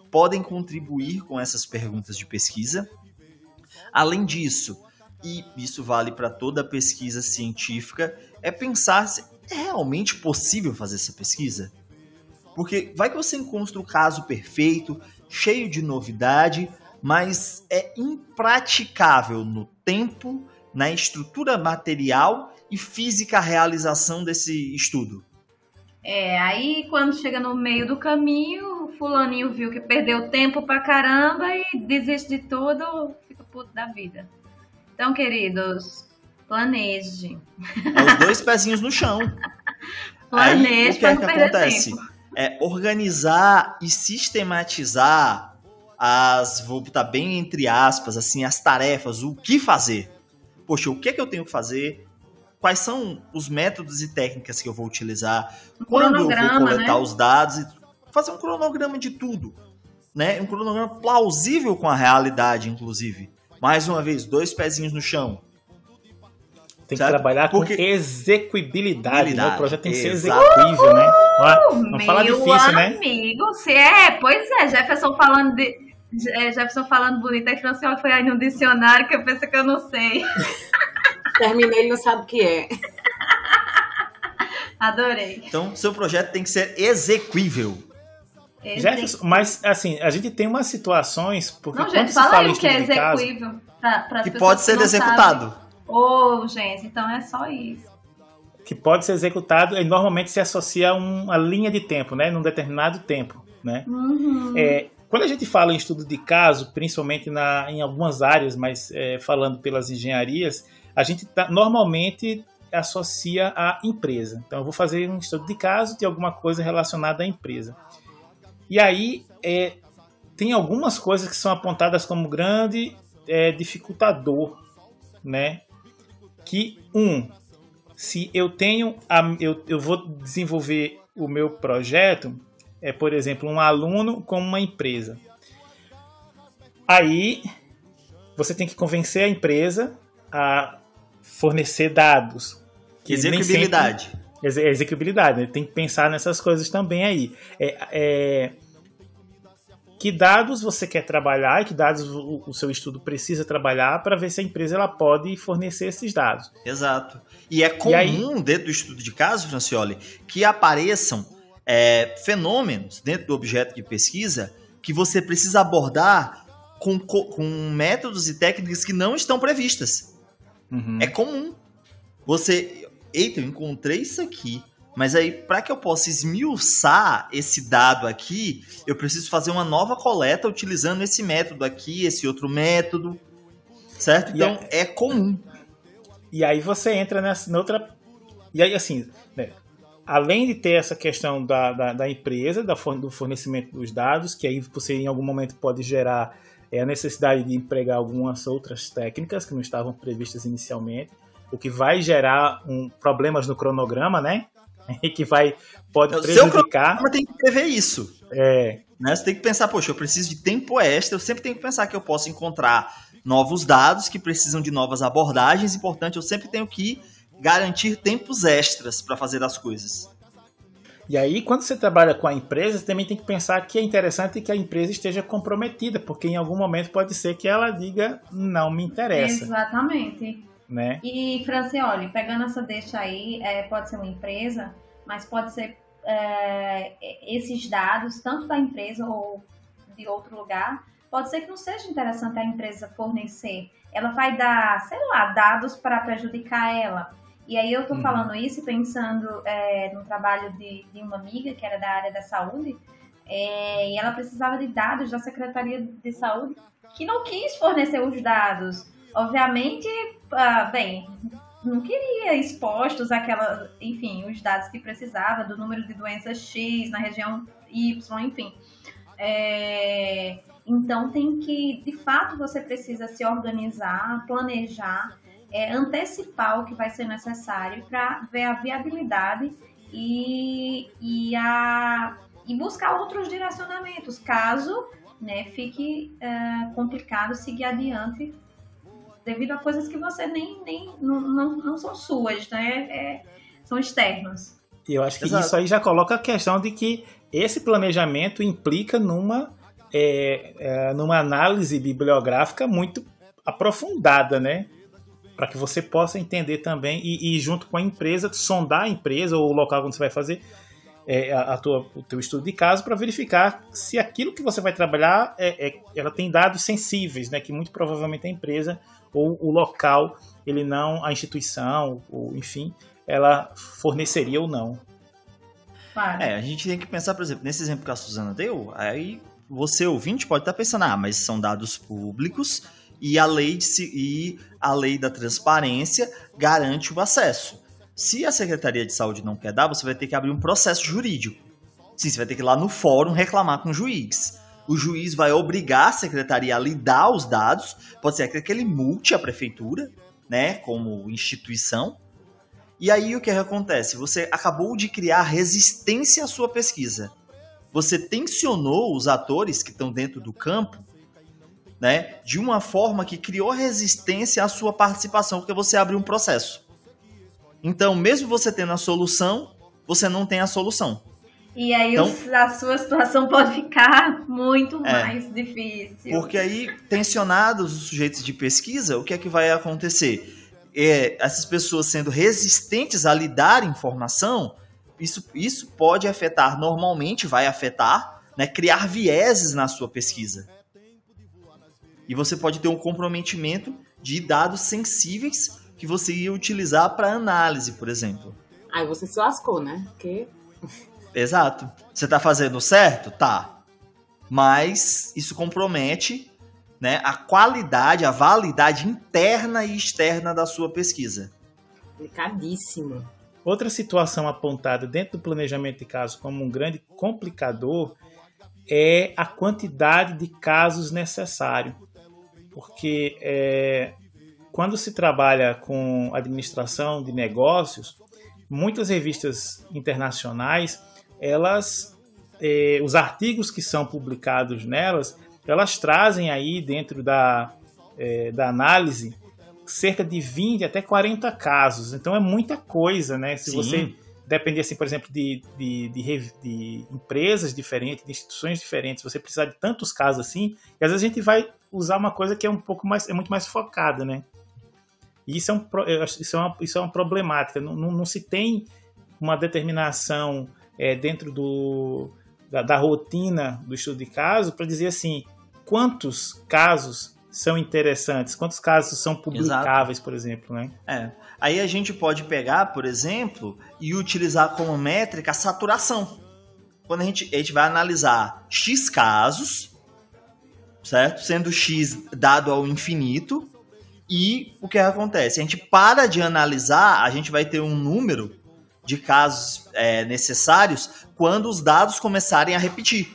podem contribuir com essas perguntas de pesquisa. Além disso, e isso vale para toda a pesquisa científica, é pensar se é realmente possível fazer essa pesquisa. Porque vai que você encontra o caso perfeito, cheio de novidade, mas é impraticável no tempo, na estrutura material e física a realização desse estudo. É, aí quando chega no meio do caminho, o fulaninho viu que perdeu tempo pra caramba e desiste de tudo, fica puto da vida. Então, queridos, planeje. É os dois pezinhos no chão. Planeje aí, o que pra é não que perder acontece? tempo. É organizar e sistematizar as, vou botar bem entre aspas, assim, as tarefas, o que fazer. Poxa, o que é que eu tenho que fazer? Quais são os métodos e técnicas que eu vou utilizar? Um quando eu vou coletar, né, os dados? E fazer um cronograma de tudo, né? Um cronograma plausível com a realidade, inclusive. Mais uma vez, dois pezinhos no chão. Tem certo? que trabalhar Porque... com execuibilidade, né? O projeto tem que ser Exato. executível, né? Não, não Meu fala difícil, né? amigo, se é, pois é, Jefferson falando de é, Jefferson falando bonito, aí Franciola foi aí no dicionário que eu pensei que eu não sei. Terminei, ele não sabe o que é. Adorei. Então, seu projeto tem que ser execuível. Jefferson, mas assim, a gente tem umas situações, porque não, quando gente, se fala fala aí em o que é estudo de caso, execuível. Pra, pra que pode ser que executado. Ô, oh, gente, então é só isso. que pode ser executado e normalmente se associa a uma linha de tempo, né? Num determinado tempo, né? Uhum. É, quando a gente fala em estudo de caso, principalmente na, em algumas áreas, mas é, falando pelas engenharias, a gente tá, normalmente associa a empresa. Então, eu vou fazer um estudo de caso de alguma coisa relacionada à empresa. E aí, é, tem algumas coisas que são apontadas como grande é, dificultador, né? Que, um, se eu tenho, a, eu, eu vou desenvolver o meu projeto, é, por exemplo, um aluno com uma empresa. Aí, você tem que convencer a empresa a fornecer dados. Execuibilidade. Ex execuibilidade, né? Tem que pensar nessas coisas também aí. É, é, que dados você quer trabalhar e que dados o, o seu estudo precisa trabalhar para ver se a empresa ela pode fornecer esses dados. Exato. E é comum, e aí, dentro do estudo de caso, Francioli, que apareçam é, fenômenos dentro do objeto de pesquisa que você precisa abordar com, com métodos e técnicas que não estão previstas. Uhum. É comum. Você... Eita, eu encontrei isso aqui. Mas aí, para que eu possa esmiuçar esse dado aqui, eu preciso fazer uma nova coleta utilizando esse método aqui, esse outro método. Certo? Então, é, é comum. E aí você entra nessa outra... E aí, assim, né, além de ter essa questão da, da, da empresa, da, do fornecimento dos dados, que aí você em algum momento pode gerar é, a necessidade de empregar algumas outras técnicas que não estavam previstas inicialmente, o que vai gerar um, problemas no cronograma, né? E que vai, pode o prejudicar... Seu cronograma tem que prever isso. É. Né? Você tem que pensar, poxa, eu preciso de tempo extra, eu sempre tenho que pensar que eu posso encontrar novos dados que precisam de novas abordagens, importante, eu sempre tenho que garantir tempos extras para fazer as coisas. E aí, quando você trabalha com a empresa, você também tem que pensar que é interessante que a empresa esteja comprometida, porque em algum momento pode ser que ela diga, não me interessa. Exatamente. Né? E, Francioli, pegando essa deixa aí, é, pode ser uma empresa, mas pode ser é, esses dados, tanto da empresa ou de outro lugar, pode ser que não seja interessante a empresa fornecer. Ela vai dar, sei lá, dados para prejudicar ela. E aí eu tô hum. falando isso pensando é, no trabalho de, de uma amiga que era da área da saúde, é, e ela precisava de dados da Secretaria de Saúde, que não quis fornecer os dados. Obviamente, uh, bem, não queria expostos àquela, enfim, os dados que precisava, do número de doenças X na região Y, enfim. É, então, tem que, de fato, você precisa se organizar, planejar, é, antecipar o que vai ser necessário para ver a viabilidade e, e, a, e buscar outros direcionamentos, caso né, fique uh, complicado seguir adiante devido a coisas que você nem, nem não, não, não são suas, né? É, são externos. E eu acho que Exato. Isso aí já coloca a questão de que esse planejamento implica numa é, é, numa análise bibliográfica muito aprofundada, né? Para que você possa entender também e, e junto com a empresa, sondar a empresa ou o local onde você vai fazer é, a, a tua, o teu estudo de caso para verificar se aquilo que você vai trabalhar é, é, ela tem dados sensíveis, né? Que muito provavelmente a empresa ou o local, ele não, a instituição, ou enfim, ela forneceria ou não. Claro. É, a gente tem que pensar, por exemplo, nesse exemplo que a Suzana deu, aí você, ouvinte, pode estar pensando, ah, mas são dados públicos e a lei, de, e a lei da transparência garante o acesso. Se a Secretaria de Saúde não quer dar, você vai ter que abrir um processo jurídico. Sim, você vai ter que ir lá no fórum reclamar com o juiz. O juiz vai obrigar a Secretaria a lhe dar os dados, pode ser que ele multe a prefeitura, né, como instituição. E aí o que acontece? Você acabou de criar resistência à sua pesquisa. Você tensionou os atores que estão dentro do campo, né, de uma forma que criou resistência à sua participação, porque você abriu um processo. Então, mesmo você tendo a solução, você não tem a solução. E aí então, a sua situação pode ficar muito é, mais difícil. Porque aí, tensionados os sujeitos de pesquisa, o que é que vai acontecer? É, essas pessoas sendo resistentes a lhe dar informação, isso, isso pode afetar, normalmente vai afetar, né, criar vieses na sua pesquisa. E você pode ter um comprometimento de dados sensíveis que você ia utilizar para análise, por exemplo. Aí você se lascou, né? Porque... Exato. Você está fazendo certo? Tá. Mas isso compromete, né, a qualidade, a validade interna e externa da sua pesquisa. Complicadíssimo. Outra situação apontada dentro do planejamento de casos como um grande complicador é a quantidade de casos necessário. Porque é, quando se trabalha com administração de negócios, muitas revistas internacionais, elas, é, os artigos que são publicados nelas, elas trazem aí dentro da, é, da análise cerca de vinte até quarenta casos. Então é muita coisa, né? Se Sim. você depender, assim, por exemplo, de, de, de, de empresas diferentes, de instituições diferentes, você precisar de tantos casos assim, e às vezes a gente vai usar uma coisa que é um pouco mais, é muito mais focada, né? E isso é, um, isso é, uma, isso é uma problemática. Não, não, não se tem uma determinação é, dentro do, da, da rotina do estudo de caso para dizer assim, quantos casos são interessantes, quantos casos são publicáveis, Exato. Por exemplo, né? É. Aí a gente pode pegar, por exemplo, e utilizar como métrica a saturação. Quando a gente, a gente vai analisar X casos, certo? Sendo X dado ao infinito, e o que acontece? A gente para de analisar, a gente vai ter um número de casos é, necessários quando os dados começarem a repetir.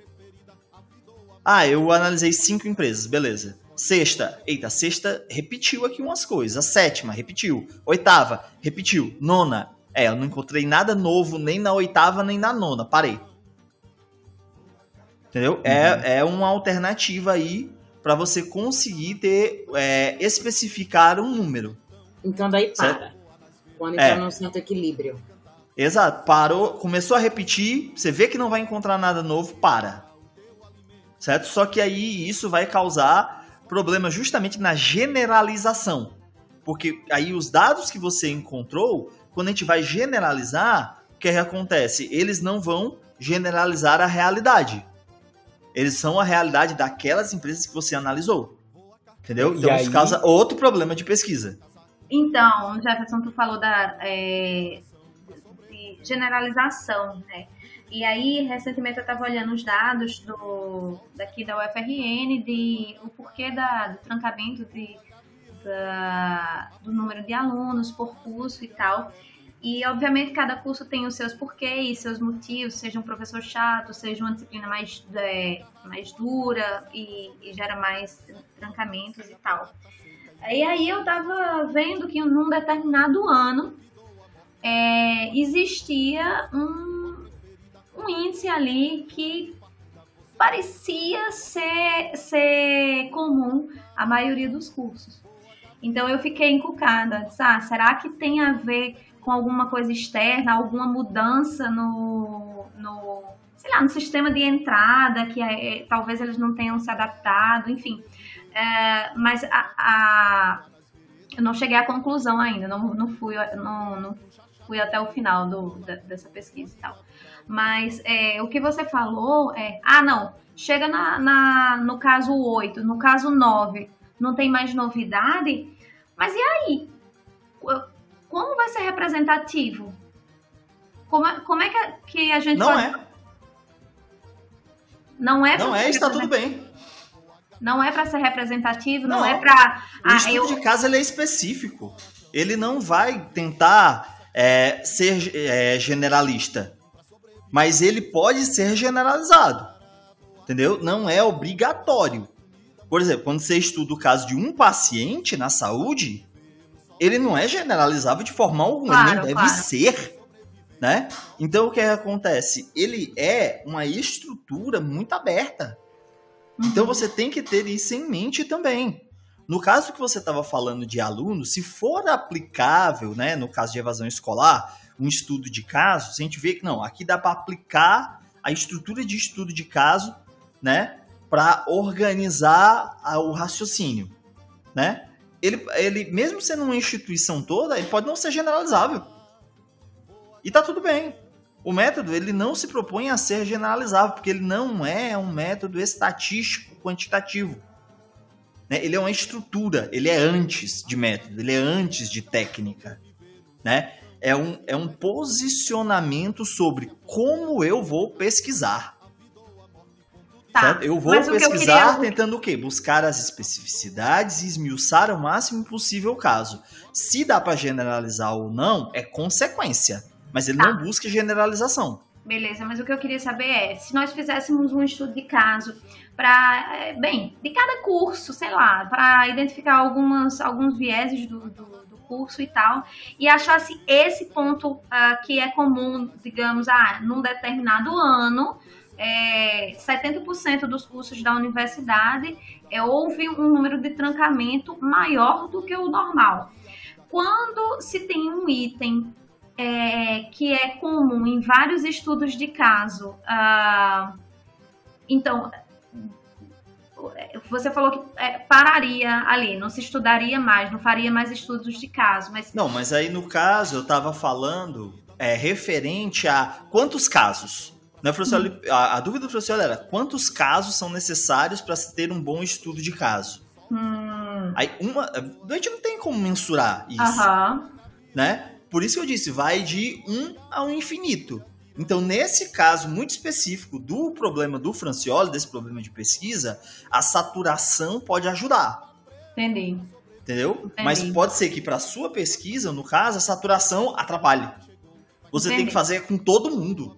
Ah, eu analisei cinco empresas, beleza. Sexta, eita, sexta repetiu aqui umas coisas. A sétima repetiu. Oitava, repetiu. Nona, é, eu não encontrei nada novo nem na oitava nem na nona, parei. Entendeu? Uhum. É, é uma alternativa aí para você conseguir ter, é, especificar um número. Então daí para. Certo? Quando entra é. num certo equilíbrio. Exato, parou, começou a repetir, você vê que não vai encontrar nada novo, para. Certo? Só que aí isso vai causar problema justamente na generalização. Porque aí os dados que você encontrou, quando a gente vai generalizar, o que, é que acontece? Eles não vão generalizar a realidade. Eles são a realidade daquelas empresas que você analisou. Entendeu? Então isso causa outro problema de pesquisa. Então, Jefferson, tu falou da é, de generalização, né? E aí, recentemente eu estava olhando os dados do, daqui da U F R N, de o porquê da, do trancamento de, da, do número de alunos por curso e tal. E, obviamente, cada curso tem os seus porquês, seus motivos, seja um professor chato, seja uma disciplina mais, é, mais dura e, e gera mais trancamentos e tal. E aí eu estava vendo que num determinado ano é, existia um, um índice ali que parecia ser, ser comum à maioria dos cursos. Então eu fiquei encucada, disse, ah, será que tem a ver com alguma coisa externa, alguma mudança no, no sei lá, no sistema de entrada, que é, talvez eles não tenham se adaptado, enfim. É, mas a, a, eu não cheguei à conclusão ainda, não, não, fui, não, não fui até o final do, da, dessa pesquisa e tal. Mas é, o que você falou é, ah, não, chega na, na, no caso oito, no caso nove, não tem mais novidade, mas e aí? Como vai ser representativo? Como, como é que, que a gente Não pode... é. Não é, não é está tudo bem. Não é para ser representativo, não, não é para... O ah, estudo eu... de caso ele é específico. Ele não vai tentar é, ser é, generalista. Mas ele pode ser generalizado. Entendeu? Não é obrigatório. Por exemplo, quando você estuda o caso de um paciente na saúde, ele não é generalizável de forma alguma. Claro, ele não deve claro. ser. Né? Então, o que acontece? Ele é uma estrutura muito aberta. Então, você tem que ter isso em mente também. No caso que você estava falando de aluno, se for aplicável, né, no caso de evasão escolar, um estudo de caso, se a gente vê que não, aqui dá para aplicar a estrutura de estudo de caso, né, para organizar o raciocínio, né? Ele, ele, mesmo sendo uma instituição toda, ele pode não ser generalizável. E tá tudo bem. O método, ele não se propõe a ser generalizável, porque ele não é um método estatístico quantitativo. Né? Ele é uma estrutura, ele é antes de método, ele é antes de técnica. Né? É, um, é um posicionamento sobre como eu vou pesquisar. Tá, eu vou pesquisar eu queria... tentando o quê? Buscar as especificidades e esmiuçar o máximo possível o caso. Se dá para generalizar ou não, é consequência. Mas ele tá. não busca generalização. Beleza, mas o que eu queria saber é, se nós fizéssemos um estudo de caso para, bem, de cada curso, sei lá, para identificar algumas, alguns vieses do, do, do curso e tal, e achasse esse ponto uh, que é comum, digamos, ah, num determinado ano, é, setenta por cento dos cursos da universidade é, houve um número de trancamento maior do que o normal. Quando se tem um item É, que é comum em vários estudos de caso. Uh, então, você falou que é, pararia ali, não se estudaria mais, não faria mais estudos de caso. Mas... Não, mas aí no caso eu estava falando é, referente a quantos casos. Né, professor, hum. a, a dúvida do professor era quantos casos são necessários para se ter um bom estudo de caso. Hum. Aí uma, a gente não tem como mensurar isso. Uh-huh. Né? Por isso que eu disse, vai de um ao infinito. Então, nesse caso muito específico do problema do Francioli, desse problema de pesquisa, a saturação pode ajudar. Entendi. Entendeu? Entendi. Mas pode ser que para a sua pesquisa, no caso, a saturação atrapalhe. Você Entendi. tem que fazer com todo mundo.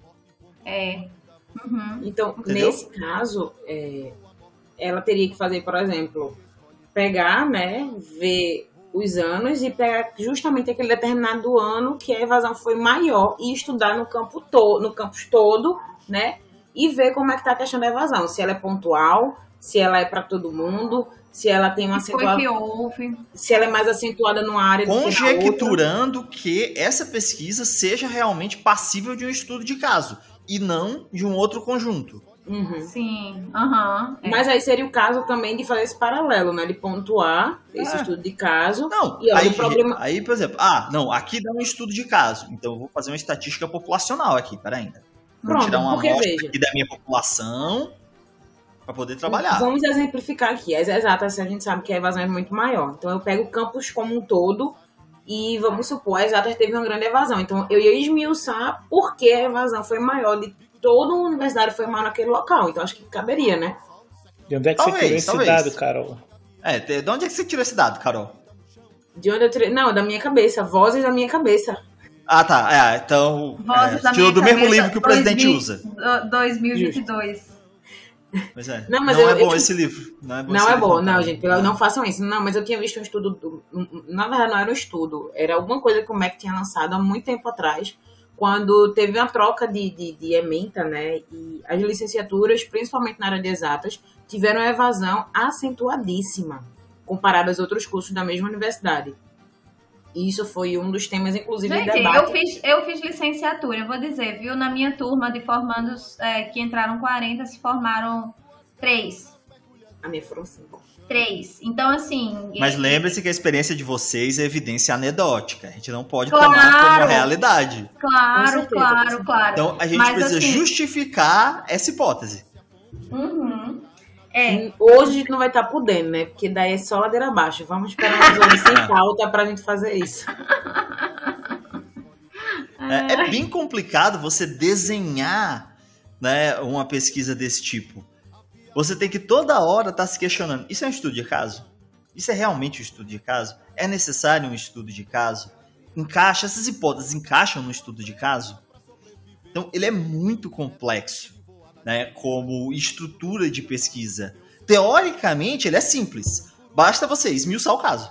É. Uhum. Então, Entendeu? nesse caso, é, ela teria que fazer, por exemplo, pegar, né, ver... os anos e pegar justamente aquele determinado ano que a evasão foi maior e estudar no campo todo, no campus todo, né? E ver como é que tá a questão da evasão, se ela é pontual, se ela é para todo mundo, se ela tem uma acentuada, que houve. se ela é mais acentuada numa área do que na outra. Conjecturando que essa pesquisa seja realmente passível de um estudo de caso e não de um outro conjunto. Uhum. Sim, uhum, é. Mas aí seria o caso também de fazer esse paralelo, né? De pontuar esse é. estudo de caso. Não, e, ó, aí, o problema... aí, por exemplo, ah, não, aqui dá um estudo de caso, então eu vou fazer uma estatística populacional aqui, pera ainda. Vou Pronto, tirar uma porque, amostra veja, aqui da minha população para poder trabalhar. Vamos exemplificar aqui. É exato, assim, a gente sabe que a evasão é muito maior. Então eu pego o campus como um todo e vamos supor, a Exatas teve uma grande evasão. Então eu ia esmiuçar por que a evasão foi maior de toda a universidade foi maior naquele local. Então acho que caberia, né? De onde é que talvez, você tirou esse talvez. dado, Carol? É, de onde é que você tirou esse dado, Carol? De onde eu tirei? Não, da minha cabeça. Vozes da minha cabeça. Ah, tá. É, então. Vozes é, da tirou minha do mesmo cabeça, livro que o presidente usa. dois mil e vinte e dois. Pois é. Não, mas não eu, é bom eu, esse livro. Não é bom, não, é bom. livro, não, gente. Não. não façam isso. Não, mas eu tinha visto um estudo. Do, na verdade, não era um estudo. Era alguma coisa que o M E C tinha lançado há muito tempo atrás. Quando teve uma troca de, de, de ementa, né? E as licenciaturas, principalmente na área de exatas, tiveram uma evasão acentuadíssima comparado aos outros cursos da mesma universidade. Isso foi um dos temas, inclusive, Gente, de debate. eu fiz, eu fiz licenciatura, eu vou dizer, viu? Na minha turma de formandos, é, que entraram quarenta, se formaram três. A minha foram cinco. Três. Então, assim... Mas lembre-se que a experiência de vocês é evidência anedótica. A gente não pode Claro. tomar como realidade. Com Claro, certeza, claro, com claro. Então, a gente Mas, precisa assim, justificar essa hipótese. Uhum. É, Hoje a gente não vai estar podendo, né? Porque daí é só ladeira abaixo. Vamos esperar uns anos sem pauta pra gente fazer isso. É, é bem complicado você desenhar, né, uma pesquisa desse tipo. Você tem que toda hora estar se questionando. Isso é um estudo de caso? Isso é realmente um estudo de caso? É necessário um estudo de caso? Encaixa, essas hipóteses encaixam no estudo de caso? Então, ele é muito complexo, né, como estrutura de pesquisa. Teoricamente, ele é simples. Basta você esmiuçar o caso.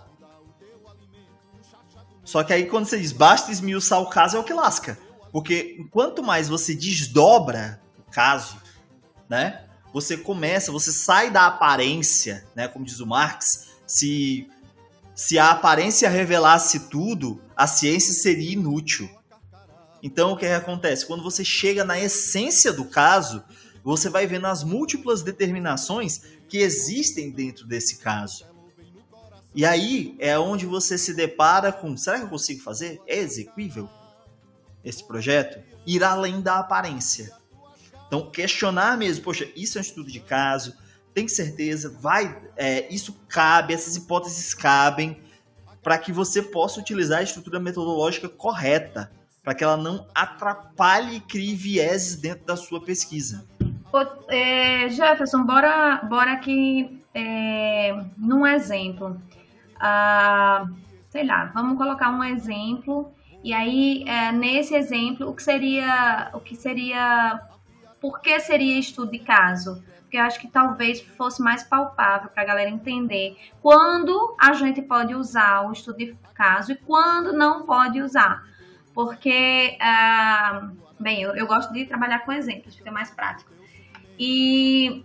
Só que aí, quando você diz basta esmiuçar o caso, é o que lasca. Porque quanto mais você desdobra o caso, né, você começa, você sai da aparência, né, como diz o Marx, se, se a aparência revelasse tudo, a ciência seria inútil. Então, o que acontece? Quando você chega na essência do caso, você vai vendo as múltiplas determinações que existem dentro desse caso. E aí é onde você se depara com, será que eu consigo fazer? É execuível esse projeto? Ir além da aparência. Então, questionar mesmo, poxa, isso é um estudo de caso, tem certeza, vai, é, isso cabe, essas hipóteses cabem, para que você possa utilizar a estrutura metodológica correta, para que ela não atrapalhe e crie vieses dentro da sua pesquisa. Ô, é, Jefferson, bora, bora aqui é, num exemplo. Ah, sei lá, vamos colocar um exemplo, e aí, é, nesse exemplo, o que seria... O que seria Por que seria estudo de caso? Porque eu acho que talvez fosse mais palpável para a galera entender quando a gente pode usar o estudo de caso e quando não pode usar. Porque, ah, bem, eu, eu gosto de trabalhar com exemplos, fica mais prático. E,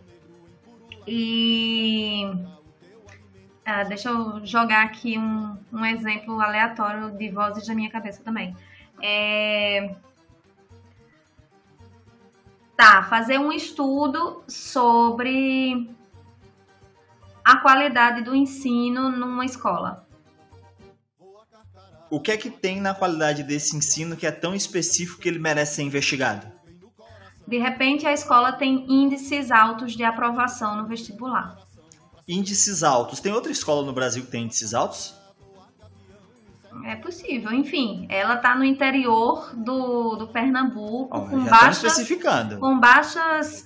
e ah, deixa eu jogar aqui um, um exemplo aleatório de vozes da minha cabeça também. É... Tá, fazer um estudo sobre a qualidade do ensino numa escola. O que é que tem na qualidade desse ensino que é tão específico que ele merece ser investigado? De repente, a escola tem índices altos de aprovação no vestibular. Índices altos. Tem outra escola no Brasil que tem índices altos? É possível. Enfim, ela está no interior do, do Pernambuco, Oh, com, já baixas, especificando. com baixas...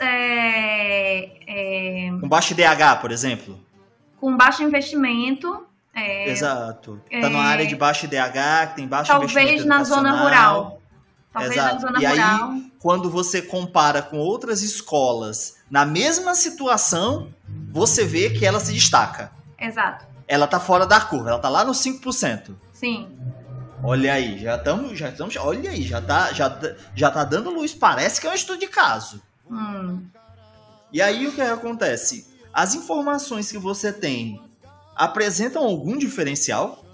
É, é, Com baixo I D H, por exemplo? com baixo investimento. É, Exato. Está é, numa área de baixo I D H, que tem baixo investimento talvez na zona educacional. rural. Talvez Exato. na zona e rural. aí, quando você compara com outras escolas na mesma situação, você vê que ela se destaca. Exato. Ela tá fora da curva, ela tá lá no cinco por cento. Sim. Olha aí, já estamos, já estamos, olha aí, já tá, já, já tá dando luz, parece que é um estudo de caso. Hum. E aí o que acontece? As informações que você tem apresentam algum diferencial?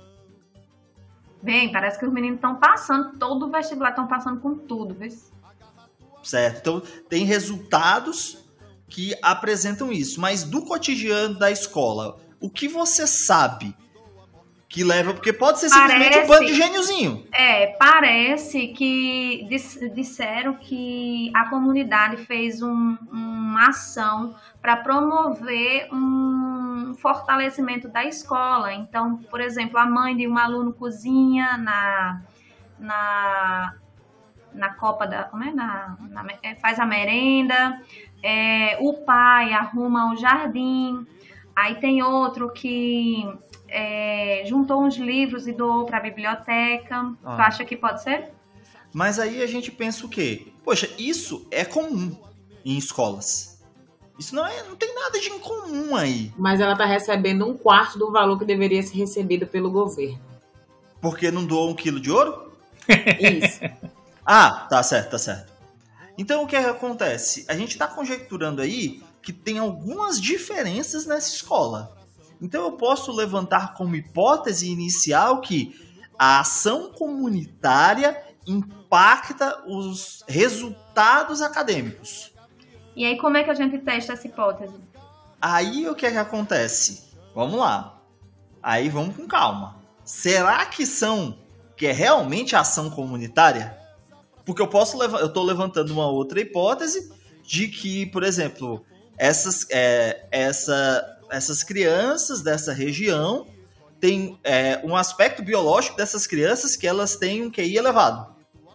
Bem, parece que os meninos estão passando, todo o vestibular estão passando com tudo, viu? Certo, então tem resultados que apresentam isso, mas do cotidiano da escola, o que você sabe que leva, porque pode ser simplesmente Parece- um bando de gêniozinho. É, parece que dis- disseram que a comunidade fez um- uma ação para promover um fortalecimento da escola. Então, por exemplo, a mãe de um aluno cozinha na, na, na copa da... Como é? Na, na- é, faz a merenda, é, o pai arruma o jardim, aí tem outro que... É, juntou uns livros e doou para a biblioteca. Ah. Tu acha que pode ser? Mas aí a gente pensa o quê? Poxa, isso é comum em escolas. Isso não, é, não tem nada de incomum aí. Mas ela está recebendo um quarto do valor que deveria ser recebido pelo governo. Porque não doou um quilo de ouro? Isso. Ah, tá certo, tá certo. Então o que, é que acontece? A gente está conjecturando aí que tem algumas diferenças nessa escola. Então eu posso levantar como hipótese inicial que a ação comunitária impacta os resultados acadêmicos. E aí, como é que a gente testa essa hipótese? Aí, o que é que acontece? Vamos lá. Aí, vamos com calma. Será que são, que é realmente ação comunitária? Porque eu posso, eu estou levantando uma outra hipótese de que, por exemplo, essas, é, essa, essas crianças dessa região têm é, um aspecto biológico dessas crianças que elas têm um Q I elevado.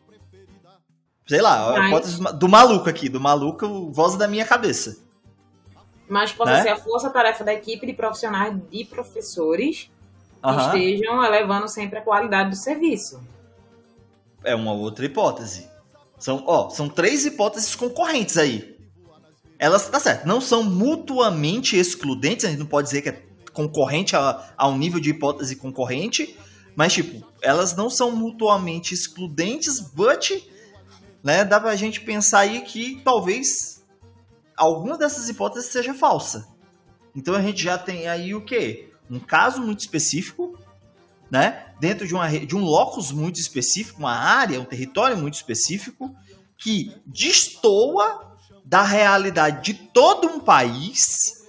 Sei lá, a hipótese do maluco aqui, do maluco, voz da minha cabeça. Mas possa né? ser a força-tarefa da equipe de profissionais, de professores, que Uhum. estejam elevando sempre a qualidade do serviço. É uma outra hipótese. São, ó, são três hipóteses concorrentes aí. Elas, tá certo, não são mutuamente excludentes, a gente não pode dizer que é concorrente a, a um nível de hipótese concorrente, mas, tipo, elas não são mutuamente excludentes, but, né, dá pra gente pensar aí que talvez alguma dessas hipóteses seja falsa. Então a gente já tem aí o quê? Um caso muito específico, né? Dentro de, uma, de um locus muito específico, uma área, um território muito específico, que destoa da realidade de todo um país,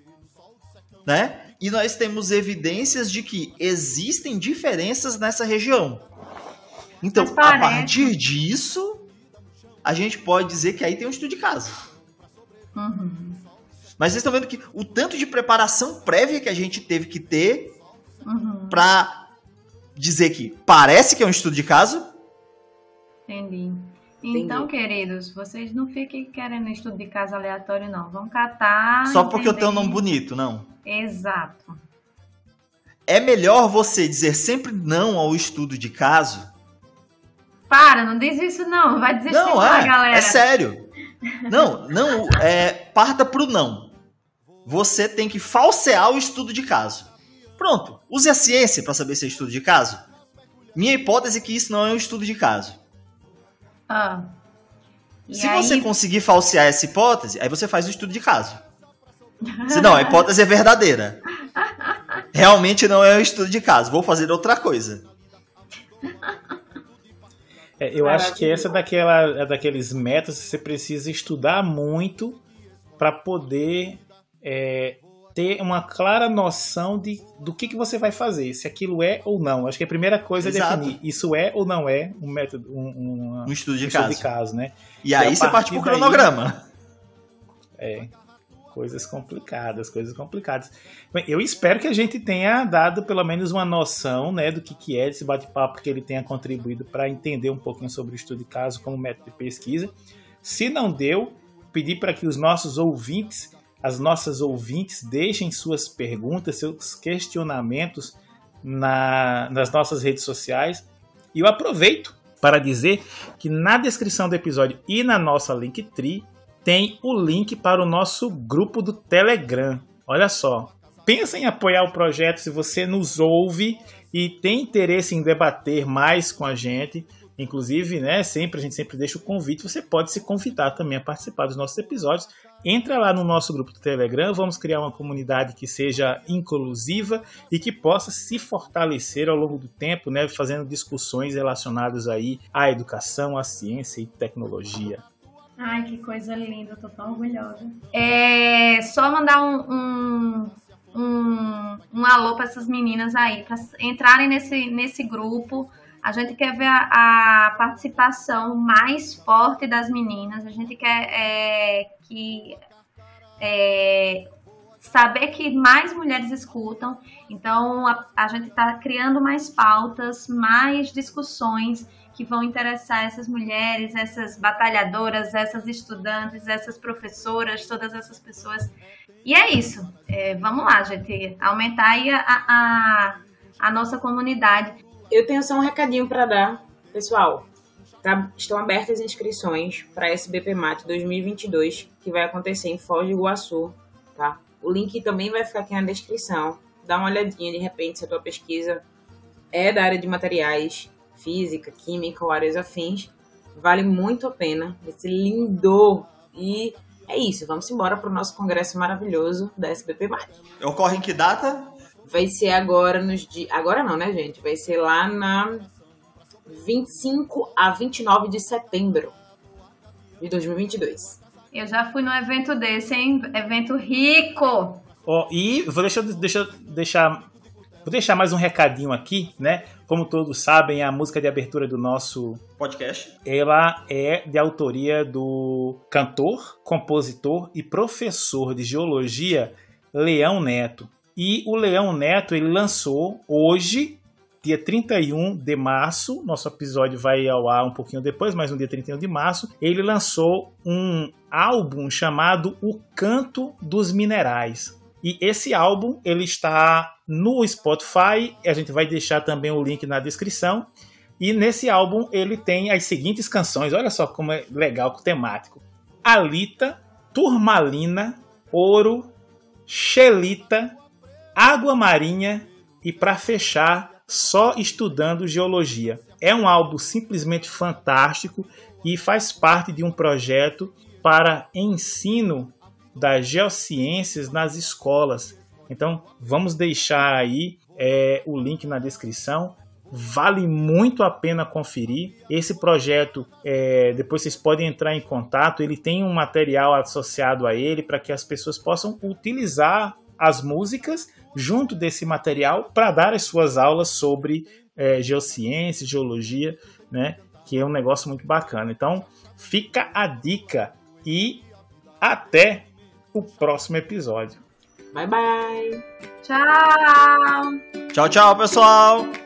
né? E nós temos evidências de que existem diferenças nessa região. Então, a partir disso, a gente pode dizer que aí tem um estudo de caso. Uhum. Mas vocês estão vendo que o tanto de preparação prévia que a gente teve que ter Uhum. para dizer que parece que é um estudo de caso. Entendi. Então, Entendi. Queridos, vocês não fiquem querendo estudo de caso aleatório, não. Vão catar... Só porque eu tenho um nome bonito, não. Exato. É melhor você dizer sempre não ao estudo de caso. Para, não diz isso não. Vai desestimar, não, é, galera. É sério. Não, não, é, parta pro não. Você tem que falsear o estudo de caso. Pronto, use a ciência para saber se é estudo de caso. Minha hipótese é que isso não é um estudo de caso. Ah. Se aí... você conseguir falsear essa hipótese, aí você faz o estudo de caso. Se não, a hipótese é verdadeira. Realmente não é um estudo de caso. Vou fazer outra coisa. É, eu Caraca, acho que essa é, daquela, é daqueles métodos que você precisa estudar muito para poder é, ter uma clara noção de, do que, que você vai fazer, se aquilo é ou não. Acho que a primeira coisa Exato. é definir isso é ou não é um método, um, um, um estudo de um caso. Estudo de caso, né? E, e aí você parte pro cronograma. Daí, é, coisas complicadas, coisas complicadas. Bem, eu espero que a gente tenha dado pelo menos uma noção, né, do que, que é esse bate-papo, que ele tenha contribuído para entender um pouquinho sobre o estudo de caso como método de pesquisa. Se não deu, pedir para que os nossos ouvintes, as nossas ouvintes, deixem suas perguntas, seus questionamentos na, nas nossas redes sociais. E eu aproveito para dizer que na descrição do episódio e na nossa Linktree tem o link para o nosso grupo do Telegram. Olha só, pensa em apoiar o projeto se você nos ouve e tem interesse em debater mais com a gente. Inclusive, né, sempre, a gente sempre deixa o convite, você pode se convidar também a participar dos nossos episódios. Entra lá no nosso grupo do Telegram, vamos criar uma comunidade que seja inclusiva e que possa se fortalecer ao longo do tempo, né, fazendo discussões relacionadas aí à educação, à ciência e tecnologia. Ai, que coisa linda, eu tô tão orgulhosa. É só mandar um, um, um, um alô para essas meninas aí, para entrarem nesse, nesse grupo. A gente quer ver a, a participação mais forte das meninas. A gente quer é, que, é, saber que mais mulheres escutam. Então, a, a gente está criando mais pautas, mais discussões que vão interessar essas mulheres, essas batalhadoras, essas estudantes, essas professoras, todas essas pessoas. E é isso. É, vamos lá, gente. Aumentar aí a, a, a nossa comunidade. Eu tenho só um recadinho para dar, pessoal. Tá, estão abertas as inscrições para a S B P M A T dois mil e vinte e dois, que vai acontecer em Foz do Iguaçu. Tá? O link também vai ficar aqui na descrição. Dá uma olhadinha, de repente, se a tua pesquisa é da área de materiais, física, química ou áreas afins. Vale muito a pena. Vai ser lindo. E é isso. Vamos embora para o nosso congresso maravilhoso da S B P M A T. Ocorre em que data? vai ser agora nos dias... Agora não, né, gente? Vai ser lá na vinte e cinco a vinte e nove de setembro de dois mil e vinte e dois. Eu já fui num evento desse, hein? Evento rico! Ó, e vou deixar, deixa, deixar, vou deixar mais um recadinho aqui, né? Como todos sabem, a música de abertura do nosso podcast, ela é de autoria do cantor, compositor e professor de geologia Leão Neto. E o Leão Neto, ele lançou hoje, dia trinta e um de março, nosso episódio vai ao ar um pouquinho depois, mas no dia trinta e um de março, ele lançou um álbum chamado O Canto dos Minerais. E esse álbum, ele está no Spotify, a gente vai deixar também o link na descrição. E nesse álbum ele tem as seguintes canções, olha só como é legal o temático. Alita, Turmalina, Ouro, Xelita, Água Marinha e, para fechar, Só Estudando Geologia. É um álbum simplesmente fantástico e faz parte de um projeto para ensino das geociências nas escolas. Então, vamos deixar aí é, o link na descrição. Vale muito a pena conferir. Esse projeto, é, depois vocês podem entrar em contato. Ele tem um material associado a ele para que as pessoas possam utilizar as músicas junto desse material para dar as suas aulas sobre é, geociência, geologia, né? Que é um negócio muito bacana. Então, fica a dica e até o próximo episódio. Bye, bye! Tchau! Tchau, tchau, pessoal!